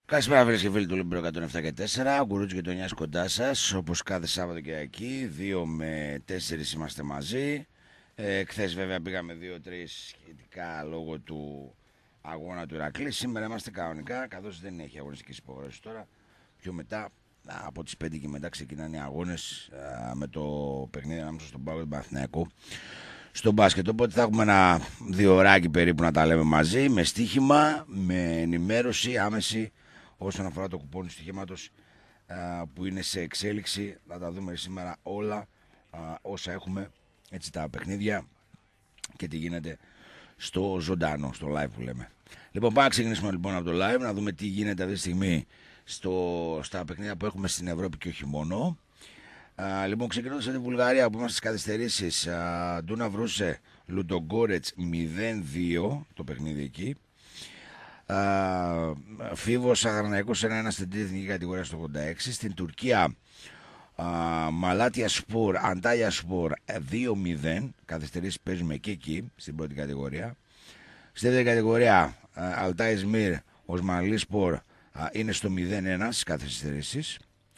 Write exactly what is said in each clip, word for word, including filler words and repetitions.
Καλησπέρα φίλες και φίλοι του Λίμπρο εκατόν επτά και τέσσερα. Γκουρούτσι και το νιάς κοντά σας. Όπως κάθε Σάββατο και εκεί, δύο με τέσσερα είμαστε μαζί. Ε, χθες βέβαια πήγαμε δύο τρία σχετικά λόγω του αγώνα του Ηρακλή. Σήμερα είμαστε κανονικά, καθώς δεν έχει αγωνιστικές υποχρεώσεις τώρα. Πιο μετά, από τις πέντε και μετά ξεκινάνε οι αγώνες α, με το παιχνίδι ανάμεσα στον Πάο και τον Παναθηναϊκό στο μπάσκετ. Οπότε θα έχουμε ένα δύο ωράκι περίπου να τα λέμε μαζί, με στοίχημα, με ενημέρωση άμεση όσον αφορά το κουπόνι του στοιχήματος που είναι σε εξέλιξη. Θα τα δούμε σήμερα όλα α, όσα έχουμε, έτσι, τα παιχνίδια και τι γίνεται στο ζωντανό, στο live που λέμε. Λοιπόν, πάμε να ξεκινήσουμε λοιπόν από το live, να δούμε τι γίνεται αυτή τη στιγμή στο, στα παιχνίδια που έχουμε στην Ευρώπη και όχι μόνο. Α, λοιπόν, ξεκινώντας από τη Βουλγαρία που είμαστε στις καθυστερήσεις, Ντούνα Βρούσε Λουντογκόρετς μηδέν δύο το παιχνίδι εκεί. Uh, Φίβος Αγραναϊκός ένα ένα στην τρίτη εθνική κατηγορία στο ογδόντα έξι. Στην Τουρκία uh, Μαλάτια Σπορ Αντάλια Σπορ δύο μηδέν. Καθυστερήσεις παίζουμε και εκεί στην πρώτη κατηγορία. Στη δεύτερη κατηγορία Αλτάι Σμίρ Οσμανλή Σπορ uh, είναι στο μηδέν ένα στις καθυστερήσεις.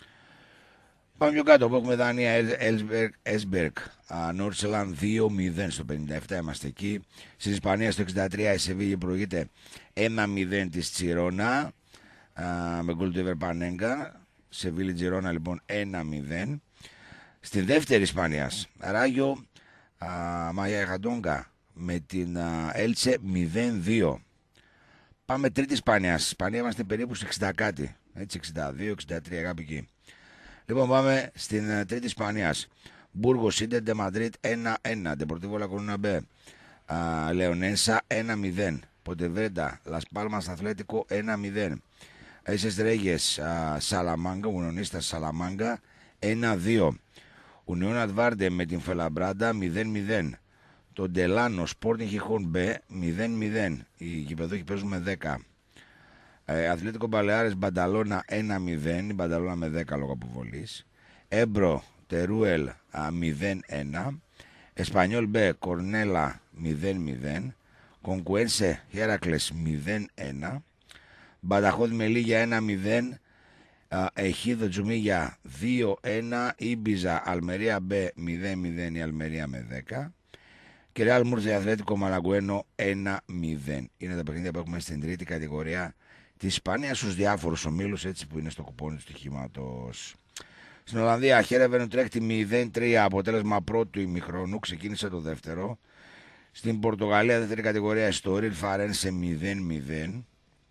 Πάμε πιο κάτω που έχουμε Δανία Έσμπερκ Νόρτσελαν δύο μηδέν στο πενήντα επτά, είμαστε εκεί. Στην Ισπανία στο εξήντα τρία η Σεβίγη προηγείται ένα μηδέν της Τσιρόνα με γκολ του Εβερ Πανέγκα. Σεβίλη Τσιρόνα λοιπόν ένα μηδέν. Στην δεύτερη Ισπανίας Ράγιο Μαγιαγαντόγκα με την Έλτσε μηδέν δύο. Πάμε τρίτη Ισπανίας. Ισπανία είμαστε περίπου σε εξήντα κάτι, έτσι, εξήντα δύο εξήντα τρία κάπου εκεί. Λοιπόν, πάμε στην uh, τρίτη Ισπανίας. Μπούργος Ίντερ ντε Μαντρίτ ένα ένα. Ντεπορτίβο Λα Κορούνα Μπέ Λεωνένσα ένα μηδέν. Ποντεβέντα Λας Πάλμας Αθλέτικο ένα μηδέν. Έσες Ρέγες Σαλαμάγκα, Ουνονίστας Σαλαμάγκα ένα δύο. Ουνιόν Αδβάρντε με την Φελαμπράντα μηδέν μηδέν. Το Ντελάνο Σπόρτινγκ Χιχόν Μπέ μηδέν μηδέν. Οι γηπεδόχοι παίζουν με δέκα. Αθλέτικο Μπαλεάρες Μπανταλώνα ένα μηδέν. Η Μπανταλώνα με δέκα λόγω αποβολής. Έμπρο Τερούελ μηδέν ένα. Εσπανιόλ Μπέ Κορνέλα μηδέν μηδέν. Κονκουένσε Χέρακλες μηδέν ένα. Μπανταχώδ Μελίγια ένα μηδέν. Εχίδο Τζουμίγια δύο ένα. Ήμπιζα Αλμερία Μπέ μηδέν μηδέν. Η Αλμερία με δέκα. Και Ρεάλ Μούρτζε Αθλέτικο Μαλαγκουένο ένα μηδέν. Είναι τα παιχνίδια που έχουμε στην τρίτη κατηγορία της Ισπανίας στους διάφορους ομίλους, έτσι, που είναι στο κουπόνι του στοιχήματος. Στην Ολλανδία Χέρεβεν Ουτρέχτη μηδέν τρία, αποτέλεσμα πρώτου ημιχρόνου, ξεκίνησε το δεύτερο. Στην Πορτογαλία δεύτερη κατηγορία Εστορίλ Φαρένσε μηδέν μηδέν.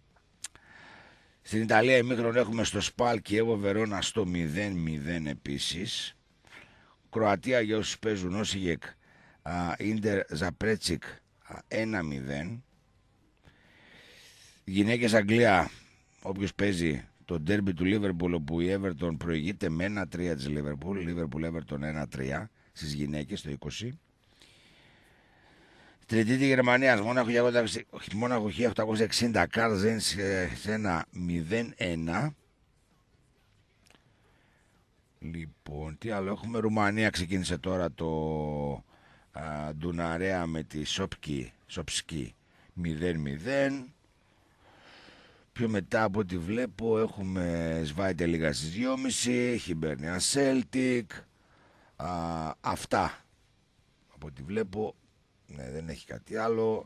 Στην Ιταλία ημίχρονο έχουμε στο Σπάλ Κιέβο Βερόνα στο μηδέν μηδέν επίσης. Κροατία για όσους παίζουν Όσιγεκ Ίντερ Ζαπρέτσικ ένα μηδέν. Γυναίκες Αγγλία, όποιος παίζει το ντέρμπι του Λίβερπουλ, όπου η Everton προηγείται με ένα τρία της Λίβερπουλ. Λίβερπουλ Everton ένα τρία στις γυναίκες το είκοσι. Τρίτη τη Γερμανία, Μόναχο χίλια οκτακόσια εξήντα, Καρλ Ζέινς σε ένα μηδέν ένα. Λοιπόν, τι άλλο έχουμε? Ρουμανία ξεκίνησε τώρα το α, Ντουναρέα με τη Σόπκι, Σοπσκι μηδέν μηδέν. Πιο μετά από ό,τι βλέπω έχουμε Σβάιτε λίγα στις δυόμιση, Χιμπέρνια Σέλτικ, αυτά από ό,τι βλέπω. Ναι, δεν έχει κάτι άλλο.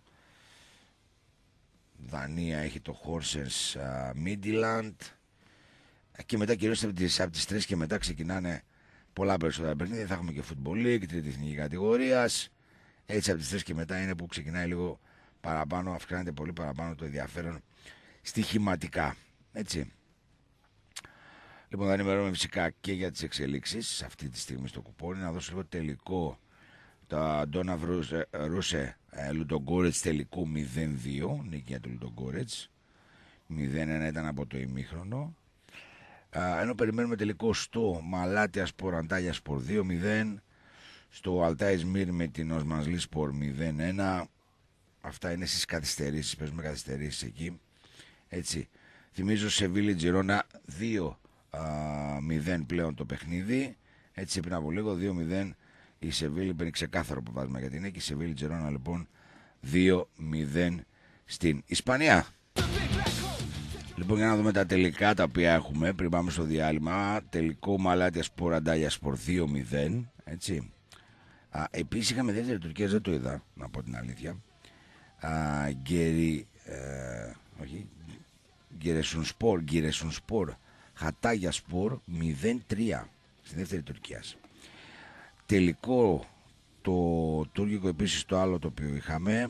Δανία έχει το Χόρσενς Μίντιλαντ. Και μετά κυρίως από τις, από τις τρεις και μετά ξεκινάνε πολλά περισσότερα παιχνίδια. Θα έχουμε και Football League, τρίτη εθνική κατηγορίας. Έτσι από τις τρεις και μετά είναι που ξεκινάει λίγο παραπάνω, αυξάνεται πολύ παραπάνω το ενδιαφέρον στοιχηματικά, έτσι. Λοιπόν, θα ενημερώνουμε φυσικά και για τις εξελίξεις αυτή τη στιγμή στο κουπόνι. Να δώσω λίγο τελικό. Τα Ντόνα Ρούσε Λουντογκόρετς τελικού μηδέν δύο, νίκη για το Λουντογκόρετς. μηδέν ένα ήταν από το ημίχρονο. Ενώ περιμένουμε τελικό στο Μαλάτια Σπορ Αντάλια Σπορ δύο μηδέν. Στο Αλτάι Σμίρ με την Οσμανλή Σπορ μηδέν ένα. Αυτά είναι στις καθυστερήσεις, παίζουμε καθυστερήσεις εκεί. Έτσι, θυμίζω Σεβίλη Τζιρόνα δύο μηδέν πλέον το παιχνίδι. Έτσι, πριν από λίγο δύο μηδέν η Σεβίλη, παίρνει ξεκάθαρο που βάζουμε για την νίκη. Η Σεβίλη Τζιρόνα λοιπόν δύο μηδέν στην Ισπανία. Λοιπόν, για να δούμε τα τελικά τα οποία έχουμε πριν πάμε στο διάλειμμα. Τελικό Μαλάτια Σπορ Αντάλια Σπορ δύο μηδέν. Έτσι. Α, επίσης είχαμε δεύτερη Τουρκία, δεν το είδα, να πω την αλήθεια. Α, Γκέρι, ε, όχι, Γκερεσουν Σπορ, Γκερεσουν Σπορ, Χατάγια Σπορ μηδέν τρία στη δεύτερη Τουρκία. Τελικό το τουρκικό επίσης το άλλο το οποίο είχαμε.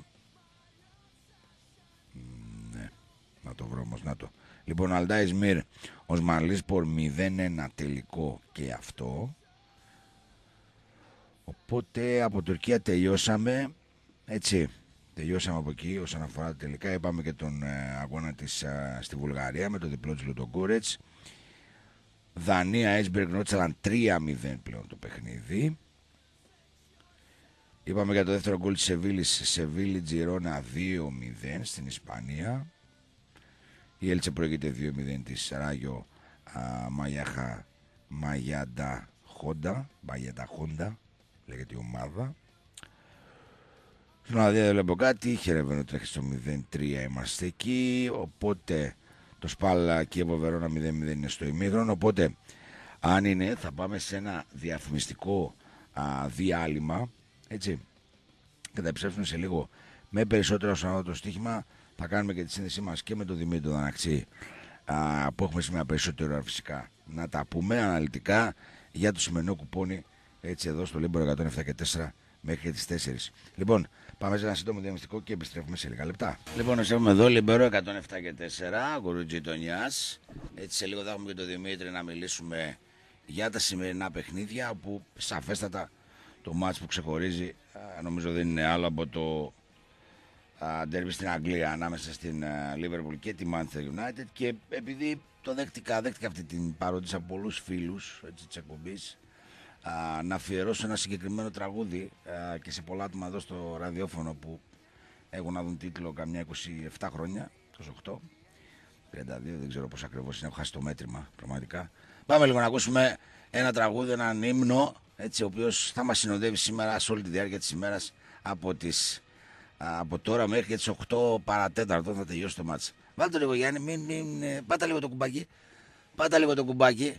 Ναι, να το βρω όμως, να το. Λοιπόν, Αλντά Ισμύρ, Οσμανλή Σπορ μηδέν ένα τελικό και αυτό. Οπότε από Τουρκία τελειώσαμε, έτσι, τελειώσαμε από εκεί όσον αφορά τα τελικά. Είπαμε και τον ε, αγώνα της ε, στη Βουλγαρία με το διπλό της Λουντογκούρετς. Δανία Έσμπεργκ Νότσαλαν τρία μηδέν πλέον το παιχνίδι. Είπαμε για το δεύτερο γκολ της Σεβίλης, Σεβίλη Τζιρόνα δύο μηδέν στην Ισπανία. Η Έλτσε προηγείται δύο μηδέν της Ράγιο Μαγιάχα Μαγιάντα Χόντα, Μαγιάντα Χόντα λέγεται η ομάδα. Στην Ολλανδία δεν βλέπω κάτι, χαιρεύω τρέχει στο μηδέν τρία, είμαστε εκεί. Οπότε το Σπάλα Κίεβο Βερόνα μηδέν μηδέν είναι στο ημίχρονο. Οπότε αν είναι θα πάμε σε ένα διαφημιστικό α, διάλειμμα, έτσι, και θα επιστρέψουμε σε λίγο με περισσότερο όσον αφορά το στοίχημα. Θα κάνουμε και τη σύνδεσή μας και με τον Δημήτρη Δαναξή, α, που έχουμε σήμερα περισσότερο ώρα φυσικά να τα πούμε αναλυτικά για το σημερινό κουπόνι, έτσι, εδώ στο Λίμπερο εκατόν επτά και τέσσερα μέχρι τις τέσσερις. Λοιπόν, πάμε σε ένα σύντομο διαμυστικό και επιστρέφουμε σε λίγα λεπτά. Λοιπόν, έχουμε εδώ Λίμπερο εκατόν επτά και τέσσερα, Γκουρούτζι Τονιάς. Έτσι, σε λίγο θα έχουμε και τον Δημήτρη να μιλήσουμε για τα σημερινά παιχνίδια, που σαφέστατα το μάτς που ξεχωρίζει νομίζω δεν είναι άλλο από το ντέρμπι στην Αγγλία ανάμεσα στην Liverpool και τη Manchester United. Και επειδή το δέχτηκα, δέχτηκα αυτή την παρόντιση από πολλούς φίλους της εκπομπής, να αφιερώσω ένα συγκεκριμένο τραγούδι και σε πολλά άτομα εδώ στο ραδιόφωνο που έχουν να δουν τίτλο καμιά είκοσι επτά χρόνια, είκοσι οκτώ, τριάντα δύο, δεν ξέρω πώς ακριβώς είναι, έχω χάσει το μέτρημα πραγματικά. Πάμε λίγο να ακούσουμε ένα τραγούδι, έναν ύμνο, έτσι, ο οποίος θα μας συνοδεύει σήμερα σε όλη τη διάρκεια της ημέρας από, τις, από τώρα μέχρι και τις οκτώ παρατέταρτο θα τελειώσει το μάτς. Βάλτε το λίγο, Γιάννη, μην, μην, πάτα λίγο το κουμπάκι, πάτα λίγο το κουμπάκι,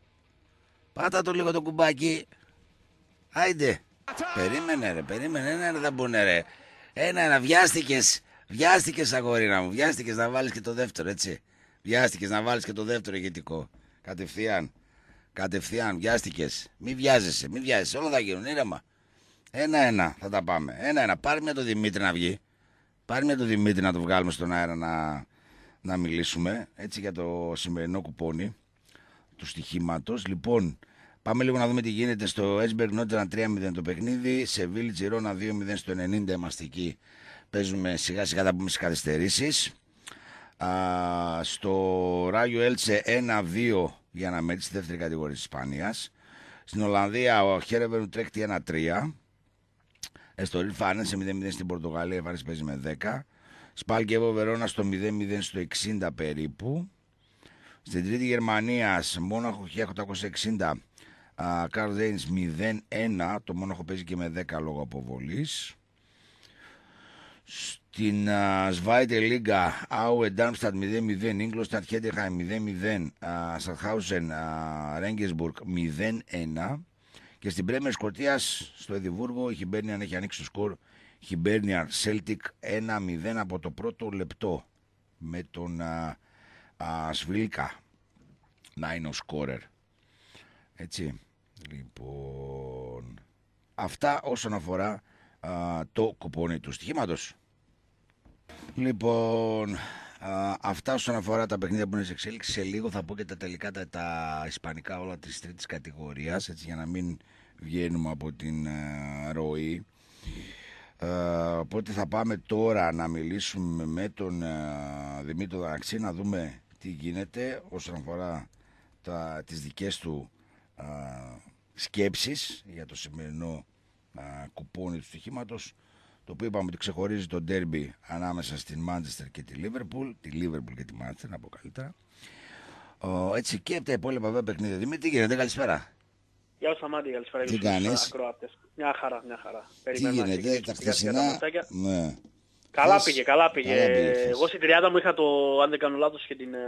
πάτα το λίγο το κουμπάκι, άιντε, περίμενε ρε, περίμενε, ένα ένα δεν μπουνε ρε, ένα ένα, βιάστηκες, βιάστηκες αγορίνα μου, βιάστηκες να βάλεις και το δεύτερο, έτσι, βιάστηκες να βάλεις και το δεύτερο ηγετικό, κατευθείαν. Κατευθείαν, βιάστηκες. Μη βιάζεσαι, μη βιάζεσαι. Όλα θα γίνουν ήρεμα. Ένα-ένα θα τα πάμε. Ένα-ένα. Πάρε μια το Δημήτρη να βγει. Πάρε μια το Δημήτρη να το βγάλουμε στον αέρα να, να μιλήσουμε. Έτσι, για το σημερινό κουπόνι του στοιχήματος. Λοιπόν, πάμε λίγο να δούμε τι γίνεται στο Έσμπεργκ Νότζεραν τρία μηδέν το παιχνίδι. Σεβίλη Τζιρόνα δύο μηδέν στο ενενήντα είμαστε εκεί. Παίζουμε σιγά σιγά, θα πούμε στις καθυστερήσεις. Α, στο Ράγιο Έλτσε ένα δύο για να μέτρει στη δεύτερη κατηγορία της Ισπανίας. Στην Ολλανδία ο Χέρεβεν τρέχει ένα τρία. Στο Ριλ Φάνενσε μηδέν μηδέν στην Πορτογαλία, η Φάνενσε παίζει με δέκα. Σπάλ Κίεβο Βερόνα στο μηδέν μηδέν στο εξήντα περίπου. Στην τρίτη Γερμανία, Μόναχο χίλια οκτακόσια εξήντα, Καρλ Ρέινς μηδέν ένα. Το Μόναχο παίζει και με δέκα λόγω αποβολής. Στην Σβάιτε Λίγκα, Άουε Ντάρμστατ μηδέν μηδέν, Ίγκλοστατ Χέντεχάιμ μηδέν μηδέν, Σατχάουσεν Ρέγκεσμπουργκ μηδέν ένα. Και στην Πρέμιερ Σκωτίας, στο Εδιμβούργο, η Χιμπέρνιαν έχει ανοίξει το σκορ. Χιμπέρνιαν Σέλτικ ένα μηδέν από το πρώτο λεπτό με τον α, α, Σβίλκα να είναι ο σκόρερ. Έτσι, λοιπόν, αυτά όσον αφορά α, το κουπόνι του στοιχήματος. Λοιπόν, α, αυτά όσον αφορά τα παιχνίδια που είναι σε εξέλιξη. Σε λίγο θα πω και τα τελικά τα, τα ισπανικά όλα της τρίτης κατηγορίας, έτσι, για να μην βγαίνουμε από την α, ροή. Uh, οπότε θα πάμε τώρα να μιλήσουμε με τον uh, Δημήτρη Δαναξή, να δούμε τι γίνεται όσον αφορά τα, τις δικές του uh, σκέψεις για το σημερινό uh, κουπόνι του στοιχήματος, το οποίο είπαμε ότι ξεχωρίζει το ντέρμπι ανάμεσα στην Μάντσεστερ και τη Λίβερπουλ, τη Λίβερπουλ και τη Μάντσεστερ, να πω καλύτερα. Uh, έτσι και από τα υπόλοιπα βέβαια παιχνίδια. Δημήτρη, τι γίνεται, καλησπέρα. Γεια σου Σαμάτη, καλησπέρα και στους ακροάτες. Μια χαρά, μια χαρά. Τι γίνεται, τα χθεσινά, ναι, Καλά Θες... πήγε, καλά πήγε. Καλά πήγε Εγώ στην τριάδα μου είχα το, αν δεν κάνω λάθος, και την...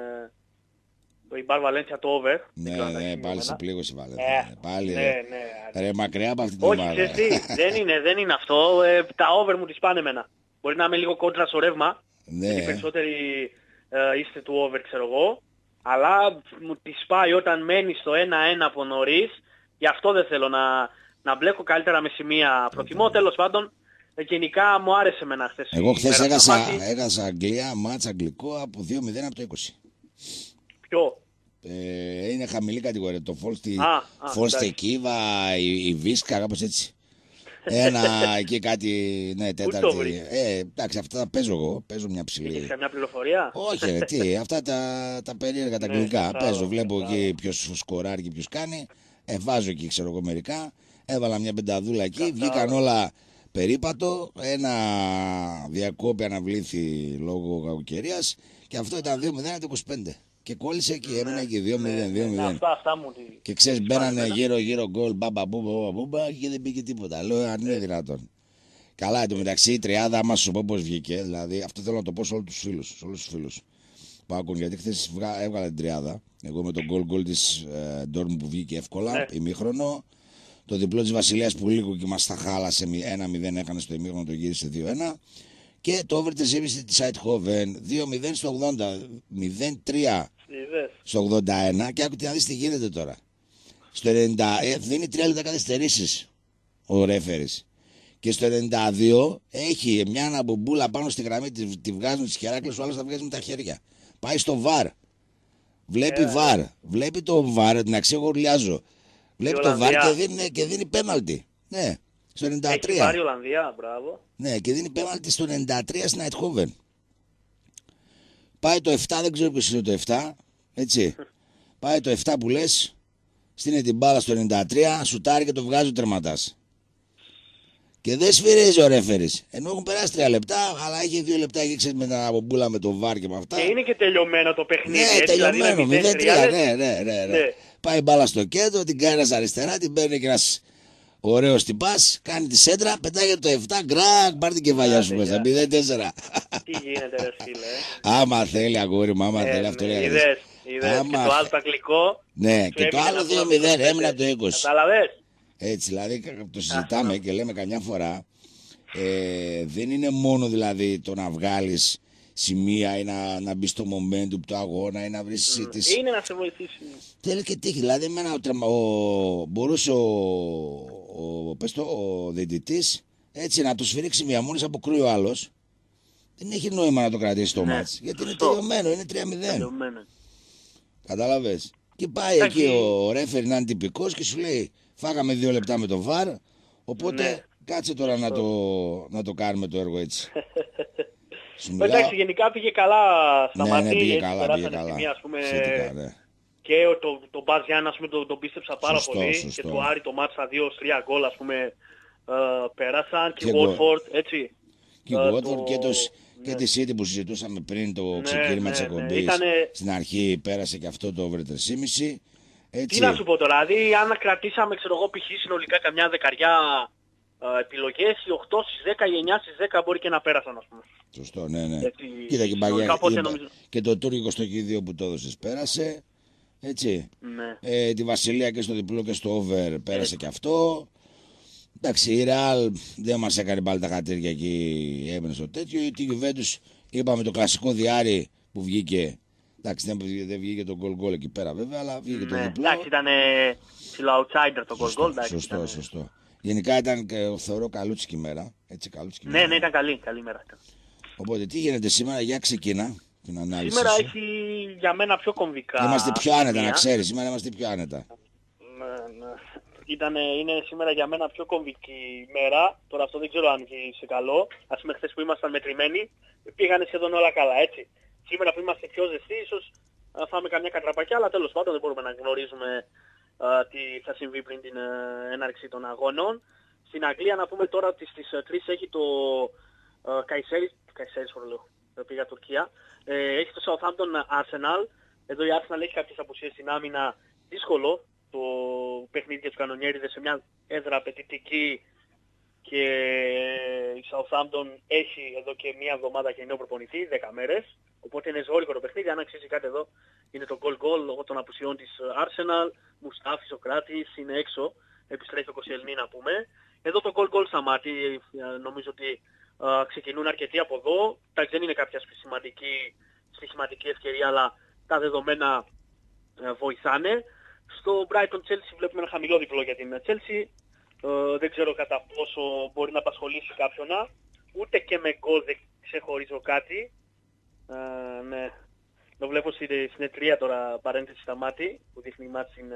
Το η Μπαρ Βαλένθια το over. Ναι, ναι, πάλι σε πλήγωσε η Βαλένθια. Ε, πάλι, ναι, ρε. ναι. Ρε, μακριά από αυτή την Όχι, ομάδα. ξέρεις τι, δεν είναι, δεν είναι αυτό. Ε, τα over μου τις πάνε εμένα. Μπορεί να είμαι λίγο κόντρα στο ρεύμα. Ναι. Γιατί περισσότεροι ε, είστε του over, ξέρω εγώ. Αλλά μου τις πάει όταν μένει στο ένα ένα από νωρίς. Γι' αυτό δεν θέλω να, να μπλέκω, καλύτερα με σημεία. Προτιμώ, τέλος πάντων. Γενικά μου άρεσε εμένα χθες. Εγώ χθες έχασα, έχασα Αγγλία, μάτς αγγλικό από δύο μηδέν από το είκοσι. Ποιο? Ε, είναι χαμηλή κατηγορία. Το False Tequiva, η, η Βίσκα, κάπως έτσι. Ένα εκεί κάτι, ναι, τέταρτη. Ε, εντάξει, αυτά τα παίζω εγώ. Παίζω μια ψηλή. Έχεις καμιά πληροφορία? Όχι, ρε, τι, αυτά τα, τα περίεργα τα αγγλικά. Παίζω, βλέπω εκεί ποιος σκοράρει και ποιος κάνει. Ε, βάζω εκεί, ξέρω εγώ, μερικά. Έβαλα μια πενταδούλα εκεί. Βγήκαν όλα περίπατο. Ένα διακόπη αναβλήθη λόγω κακοκαιρίας. Και αυτό ήταν δύο μηδέν από το είκοσι πέντε. Και κόλλησε εκεί, έμεινε εκεί δύο μηδέν. Αυτά, αυτά μου. Και ξέρεις, μπαίνανε γύρω-γύρω γκολ, μπαμπα μπούμπα, μπούμπα και δεν πήγε τίποτα. Λέω, αν είναι δυνατόν. Καλά, εντωμεταξύ η τριάδα, άμα σου πω πώς βγήκε, δηλαδή αυτό θέλω να το πω σε όλους τους φίλους, σε όλους τους φίλους που άκουν, γιατί χθες έβγαλα την τριάδα. Εγώ με τον γκολ γκολ της Ντόρμ που βγήκε εύκολα, ναι. Ημίχρονο. Το διπλό της Βασιλείας που λίγο και μας τα χάλασε, ένα μηδέν έκανε στο ημίχρονο, το γύρισε δύο ένα. Και το over της έβησε της Eindhoven δύο μηδέν στο ογδόντα, μηδέν τρία στο ογδόντα ένα. Και άκουτε να δεις τι γίνεται τώρα. Στο ενενήντα ε, δίνει τρία λεπτά καθυστερήσεις ο ρέφερης. Και στο ενενήντα δύο έχει μια αναμπομπούλα πάνω στη γραμμή, τη, τη βγάζουν τις χεράκλες, ο άλλος τα βγάζει με τα χέρια. Πάει στο βαρ. Βλέπει yeah. βαρ. Βλέπει το βαρ, την αξία εγώ ουρλιάζω. Βλέπει το βαρ και δίνει, και δίνει πέναλτι. Ναι, στο ενενήντα τρία. Έχει πάρει η Ολλανδία, μπράβο. Ναι, και δίνει πέναλτι στο ενενήντα τρία στην Eindhoven. Πάει το επτά, δεν ξέρω ποιος είναι το επτά. Έτσι. Πάει το επτά που λες, στείνει την μπάλα στο ενενήντα τρία, σουτάρει και το βγάζει ο τερματάς. Και δεν σφυρίζει ο ρέφερης. Ενώ έχουν περάσει τρία λεπτά, αλλά έχει δύο λεπτά και ξέρεις με την αναμπομπούλα με το βάρ και με αυτά. Και είναι και τελειωμένο το παιχνίδι. Ναι, έτσι, τελειωμένο. δηλαδή, μηδέν τρία, ναι, ναι, ναι, ναι. ναι. Πάει μπάλα στο κέντρο, την κάνει ένας αριστερά, την παίρνει και ένας ωραίος τυπάς, κάνει τη σέντρα, πετάγεται το επτά, γκρακ, πάρ' την κεφαλιά σου μέσα. μηδέν τέσσερα. Τι γίνεται, ρε φίλε. Άμα θέλει, αγόρι μου, άμα θέλει αυτό. Είδες, είδες. Και το άλλο το αγγλικό. Ναι, και το άλλο δύο μηδέν έμεινε από το είκοσι. Καταλαβες. Έτσι, δηλαδή το συζητάμε και λέμε καμιά φορά, ε, δεν είναι μόνο δηλαδή το να βγάλεις σημεία ή να, να μπει στο momentum του αγώνα ή να βρεις mm. τις... Είναι να σε βοηθήσει. Θέλει και τύχη, δηλαδή εμένα ο, τρεμα, ο, μπορούσε ο, ο, πες το, ο διαιτητής έτσι να το σφυρίξει μία μόνη από κρύο ο άλλος. Δεν έχει νόημα να το κρατήσει το ναι, μάτς, γιατί είναι τελειωμένο, είναι τρία μηδέν. Κατάλαβες. Και πάει Άχι. εκεί ο ρέφερ να είναι τυπικός και σου λέει φάγαμε δύο λεπτά με το βαρ, οπότε ναι. κάτσε τώρα να το, να το κάνουμε το έργο έτσι. Εντάξει, γενικά πήγε καλά στα ναι, μάτια, ναι, πήγε έτσι καλά, περάσανε πήγε καλά. Σημεία, ας πούμε, Σχετικά, ναι. και το, το Μπαζ Γιάννα, ας πούμε, τον το πίστεψα πάρα σωστό, πολύ σωστό. και το Άρη το μάτς στα δύο τρία γκολ, ας πούμε, ε, πέρασαν και, και ο Watford, έτσι. Και ο Watford το... και, το, ναι. και τη City που συζητούσαμε πριν το ναι, ξεκίνημα ναι, της εκπομπής, ναι. Ήτανε... στην αρχή πέρασε και αυτό το over τρία κόμμα πέντε. Έτσι. Τι να σου πω τώρα, δηλαδή αν κρατήσαμε, ξέρω εγώ, π.χ. συνολικά καμιά δεκαριά ε, επιλογές, οι οκτώ στις δέκα, οι εννιά στις δέκα μπορεί και να πέρασαν, ας πούμε. Σωστό, ναι, ναι. Έτσι, κοίτα και, παγιά, νομίζω... και το τουρκικό στο χ2 που το έδωσες πέρασε, έτσι. Ναι. Ε, τη Βασιλεία και στο διπλό και στο over πέρασε και αυτό. Εντάξει, η Real δεν μας έκανε πάλι τα χατήρια εκεί, έμεινε στο τέτοιο. Η Juventus είπαμε το κλασικό διάρρη που βγήκε. Εντάξει, δεν, δεν βγήκε το goal goal εκεί πέρα βέβαια, αλλά βγήκε ναι, το διπλό. Εντάξει, ήταν ψηλό outsider το goal goal. Σωστό, ήταν... σωστό. Γενικά ήταν, θεωρώ, καλούτσικη μέρα. Έτσι, καλούτσικη ναι, μέρα. ναι, ήταν καλή, καλή μέρα. Οπότε, τι γίνεται σήμερα, για ξεκίνα την ανάλυση. Σήμερα σου. έχει για μένα πιο κομβικά. Είμαστε πιο άνετα, σημεία. Να ξέρεις, σήμερα είμαστε πιο άνετα. Ναι, ναι. Ήτανε, είναι σήμερα για μένα πιο κομβική μέρα. Τώρα αυτό δεν ξέρω αν είσαι καλό. Ας πούμε χθες που ήμασταν μετρημένοι, πήγανε σχεδόν όλα καλά, έτσι. Σήμερα που είμαστε πιο ζεστοί, ίσως φάμε καμιά κατραπακιά, αλλά τέλος πάντων δεν μπορούμε να γνωρίζουμε α, τι θα συμβεί πριν την α, έναρξη των αγώνων. Στην Αγγλία να πούμε τώρα ότι στις τρεις έχει το Καϊσέρι, Καϊσέρι σχολείο, πήγα Τουρκία, ε, έχει το Southampton Arsenal. Εδώ η Arsenal έχει κάποιες απουσίες στην άμυνα, δύσκολο το παιχνίδι για τους κανονιέριδες σε μια έδρα απαιτητική και η Southampton έχει εδώ και μία εβδομάδα και νέο προπονητή, δέκα μέρες. Οπότε είναι ζώρικο το παιχνίδι. Αν αξίζει κάτι εδώ είναι το goal goal λόγω των απουσιών της Arsenal. Μουστάφη, Σοκράτης είναι έξω. Επιστρέφει ο Κοσιελνή να πούμε. Εδώ το goal goal σταμάτη. Νομίζω ότι α, ξεκινούν αρκετοί από εδώ. Εντάξει, δεν είναι κάποια σημαντική, σημαντική ευκαιρία, αλλά τα δεδομένα α, βοηθάνε. Στο Brighton Chelsea βλέπουμε ένα χαμηλό διπλό για την Chelsea. Ε, δεν ξέρω κατά πόσο μπορεί να απασχολήσει κάποιον. Ούτε και με γκολ δεν ξεχωρίζω κάτι. Uh, ναι. Το βλέπω στην συνετρία τώρα, παρένθεση στα μάτι που δείχνει η μάτς στην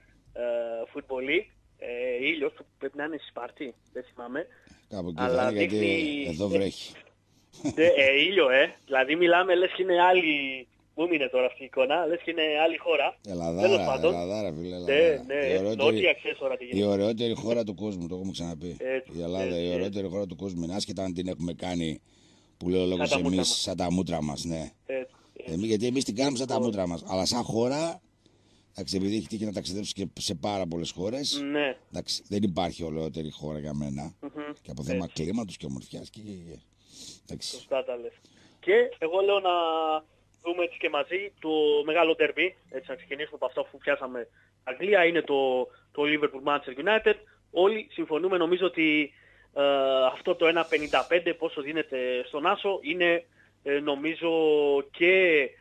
uh, Football League. Ε, ήλιος πρέπει να είναι στη Σπάρτη, δεν θυμάμαι. Κάπου εκεί θα είναι, γιατί εδώ βρέχει. Ε, ε, ήλιο, ε. Δηλαδή μιλάμε λες και είναι άλλη... Πού είναι τώρα αυτή η εικόνα, λες και είναι άλλη χώρα. Ελλαδάρα, Ελλαδάρα φίλε, Ελλαδάρα. Ναι, ναι, η ωραιότερη, ώρα η ωραιότερη χώρα του κόσμου, το έχουμε ξαναπεί. Έτσι, η Ελλάδα, έτσι, η ωραιότερη έτσι. χώρα του κόσμου είναι, άσχετα αν την έχουμε κάνει, που λέω λόγος εμείς, σαν τα μούτρα μας, ναι. Έτσι, έτσι. Εμείς, γιατί εμείς την κάνουμε σαν τα μούτρα μας, αλλά σαν χώρα, εντάξει, επειδή έχει τύχει να ταξιδέψει και σε πάρα πολλές χώρες, ναι. εντάξει, δεν υπάρχει ολαιότερη χώρα για μένα, Mm-hmm. και από θέμα κλίματος και ομορφιάς και... εντάξει. Σωστά τα λες. Και εγώ λέω να δούμε έτσι και μαζί το μεγάλο ντέρμπι, έτσι να ξεκινήσουμε από αυτό που πιάσαμε Αγγλία, είναι το, το Liverpool Manchester United. Όλοι συμφωνούμε νομίζω ότι ε, αυτό το ένα πενήντα πέντε πόσο δίνεται στον Άσο είναι ε, νομίζω και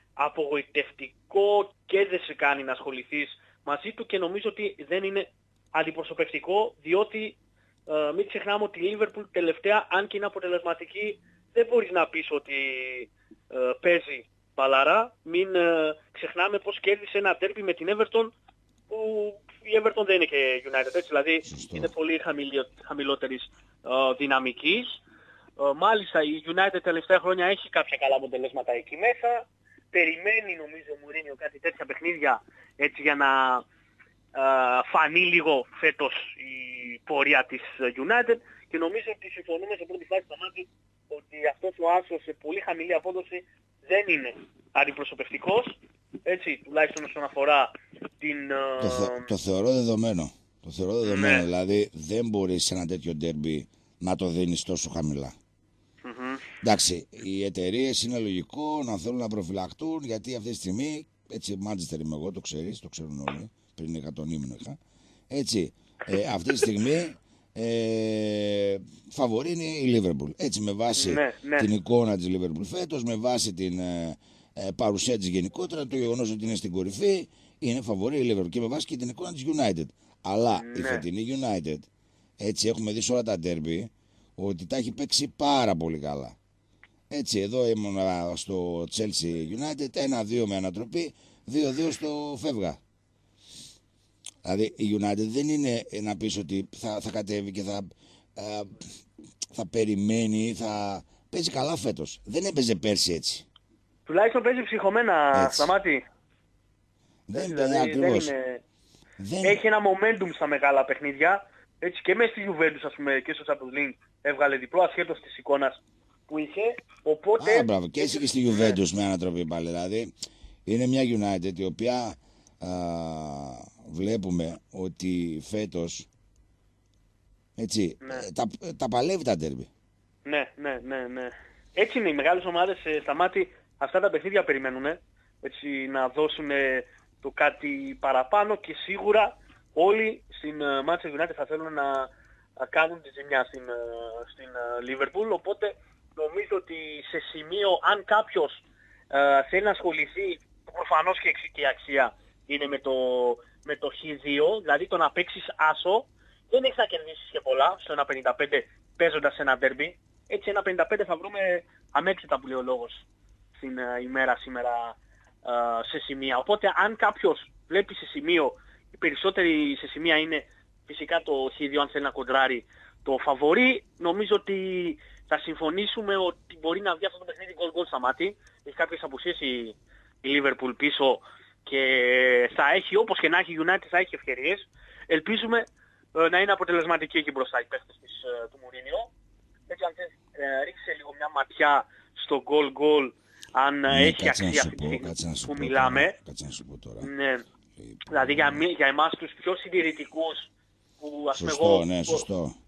απογοητευτικό και δεν σε κάνει να ασχοληθείς μαζί του και νομίζω ότι δεν είναι αντιπροσωπευτικό, διότι ε, μην ξεχνάμε ότι η Liverpool τελευταία, αν και είναι αποτελεσματική, δεν μπορείς να πεις ότι ε, παίζει μπαλαρά. Μην ε, ξεχνάμε πως κέρδισε ένα ντέρμπι με την Everton, που η Everton δεν είναι και United, έτσι, δηλαδή Σωστό. Είναι πολύ χαμηλή, χαμηλότερης ε, δυναμικής. Ε, μάλιστα η United τελευταία χρόνια έχει κάποια καλά αποτελέσματα εκεί μέσα. Περιμένει νομίζω ο Μουρίνιο κάτι τέτοια παιχνίδια έτσι για να ε, φανεί λίγο φέτος η πορεία της United και νομίζω ότι συμφωνούμε σε πρώτη φάση στο μάτι ότι αυτός ο άσος σε πολύ χαμηλή απόδοση δεν είναι αντιπροσωπευτικός, έτσι, τουλάχιστον όσον αφορά την... Το, θε, το θεωρώ δεδομένο. Το θεωρώ δεδομένο, ναι. Δηλαδή δεν μπορείς σε ένα τέτοιο ντέρμπι να το δίνεις τόσο χαμηλά. Mm-hmm. Εντάξει, οι εταιρείες είναι λογικό να θέλουν να προφυλαχτούν, γιατί αυτή τη στιγμή, έτσι, Manchester είμαι εγώ, το ξέρεις, το ξέρουν όλοι, πριν είχα τον ύμνο είχα. Έτσι, ε, αυτή τη στιγμή ε, φαβορεί είναι η Liverpool. Έτσι, με βάση ναι, ναι. την εικόνα της Liverpool φέτος, με βάση την ε, ε, παρουσία της γενικότερα, το γεγονός ότι είναι στην κορυφή, είναι φαβορεί η Liverpool και με βάση και την εικόνα της United. Αλλά ναι. η φετινή United, έτσι έχουμε δει σε όλα τα derby, ότι τα έχει παίξει πάρα πολύ καλά. Έτσι, εδώ ήμουν στο Chelsea United, ένα δύο με ανατροπή, δύο δύο στο φεύγα. Δηλαδή η United δεν είναι να πεις ότι θα, θα κατέβει και θα, ε, θα περιμένει, θα παίζει καλά φέτος. Δεν έπαιζε πέρσι έτσι. Τουλάχιστον παίζει ψυχωμένα, Σταμάτη. Δεν, δηλαδή, δεν, ακριβώς. δεν είναι... δεν... Έχει ένα momentum στα μεγάλα παιχνίδια. Έτσι και μέσα στη Juventus, ας πούμε, και στο Champions League έβγαλε διπλό ασχέτως της εικόνας που είχε. Οπότε... Α, μπράβο. Και έτσι και στη Juventus με ανατροπή πάλι. Δηλαδή είναι μια United η οποία α, βλέπουμε ότι φέτος έτσι, ναι. τα, τα παλεύει τα ντέρμπι. Ναι, ναι, ναι, ναι. Έτσι είναι οι μεγάλες ομάδες ε, στα μάτι, αυτά τα παιχνίδια περιμένουν έτσι, να δώσουν το κάτι παραπάνω και σίγουρα όλοι στην uh, Manchester United θα θέλουν να uh, κάνουν τη ζημιά στην, uh, στην uh, Liverpool, οπότε νομίζω ότι σε σημείο αν κάποιος uh, θέλει να ασχοληθεί, προφανώς και, και η αξία είναι με το, με το χ δύο, δηλαδή το να παίξεις άσο δεν έχεις να κερδίσεις και πολλά στο ένα πενήντα πέντε παίζοντας ένα derby. Έτσι ένα πενήντα πέντε θα βρούμε αμέξιτα που λέει ο λόγος στην uh, ημέρα σήμερα uh, σε σημεία. Οπότε αν κάποιος βλέπει σε σημείο, οι περισσότεροι σε σημεία είναι φυσικά το χ δύο αν θέλει να κοντράρει το φαβορί, νομίζω ότι θα συμφωνήσουμε ότι μπορεί να βγει αυτό το παιχνίδι γκολ γκολ στα μάτι. Έχει κάποιες απουσίες η, η Liverpool πίσω και θα έχει, όπως και να έχει η United, θα έχει ευκαιρίες. Ελπίζουμε ε, να είναι αποτελεσματική εκεί μπροστά οι παίχτες της, ε, του Μουρίνιο. Έτσι αν θες, ε, ρίξε λίγο μια ματιά στο γκολ γκολ αν ναι, έχει αξία αυτή τη στιγμή που μιλάμε. Κάτσε να σου πω τώρα. Ναι. Λοιπόν, δηλαδή για, για εμάς τους πιο συντηρητικούς που ας πούμε σωστό, εγώ... ναι, σωστό.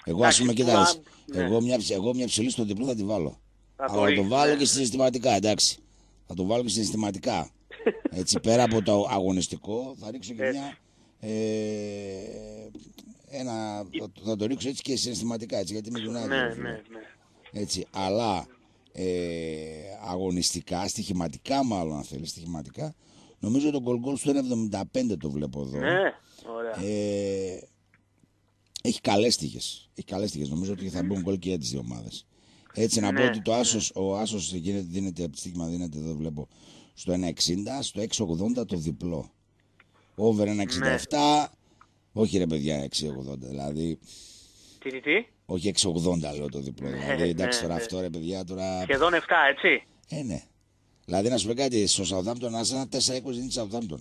Εγώ ας πούμε, κοίτα, ναι. εγώ, μια, εγώ μια ψηλή στο διπλό θα τη βάλω. Θα Αλλά το θα το βάλω ναι. και συναισθηματικά, εντάξει. Θα το βάλω και συναισθηματικά. Έτσι, πέρα από το αγωνιστικό, θα ρίξω και μια... Ε, ένα, θα, θα το ρίξω έτσι και συναισθηματικά, έτσι, γιατί με United. Ναι, ναι, ναι. Έτσι, αλλά ε, αγωνιστικά, στοιχηματικά μάλλον αν θέλει, στοιχηματικά, νομίζω το goal goal στο ένα εβδομήντα πέντε το βλέπω εδώ. Ναι, ωραία. Ε, έχει καλές τύχες. Έχει καλές τύχες. Νομίζω ότι θα μπουν γκολ και για τις δύο ομάδες. Έτσι να ναι, πω ότι το άσος, ναι. ο άσος γίνεται, δίνεται, από τη στοίχημα δίνεται εδώ βλέπω στο ένα εξήντα, στο έξι ογδόντα το διπλό. Over ένα εξήντα επτά, ναι. όχι ρε παιδιά έξι ογδόντα, δηλαδή... Τι, τι, τι? Όχι έξι ογδόντα λέω το διπλό, ναι, δηλαδή εντάξει ναι, τώρα ναι. αυτό ρε παιδιά τώρα... Σχεδόν επτά έτσι. Ε, ναι. Δηλαδή να σου πω κάτι, στο Southampton Arsenal τέσσερα είκοσι είναι Southampton.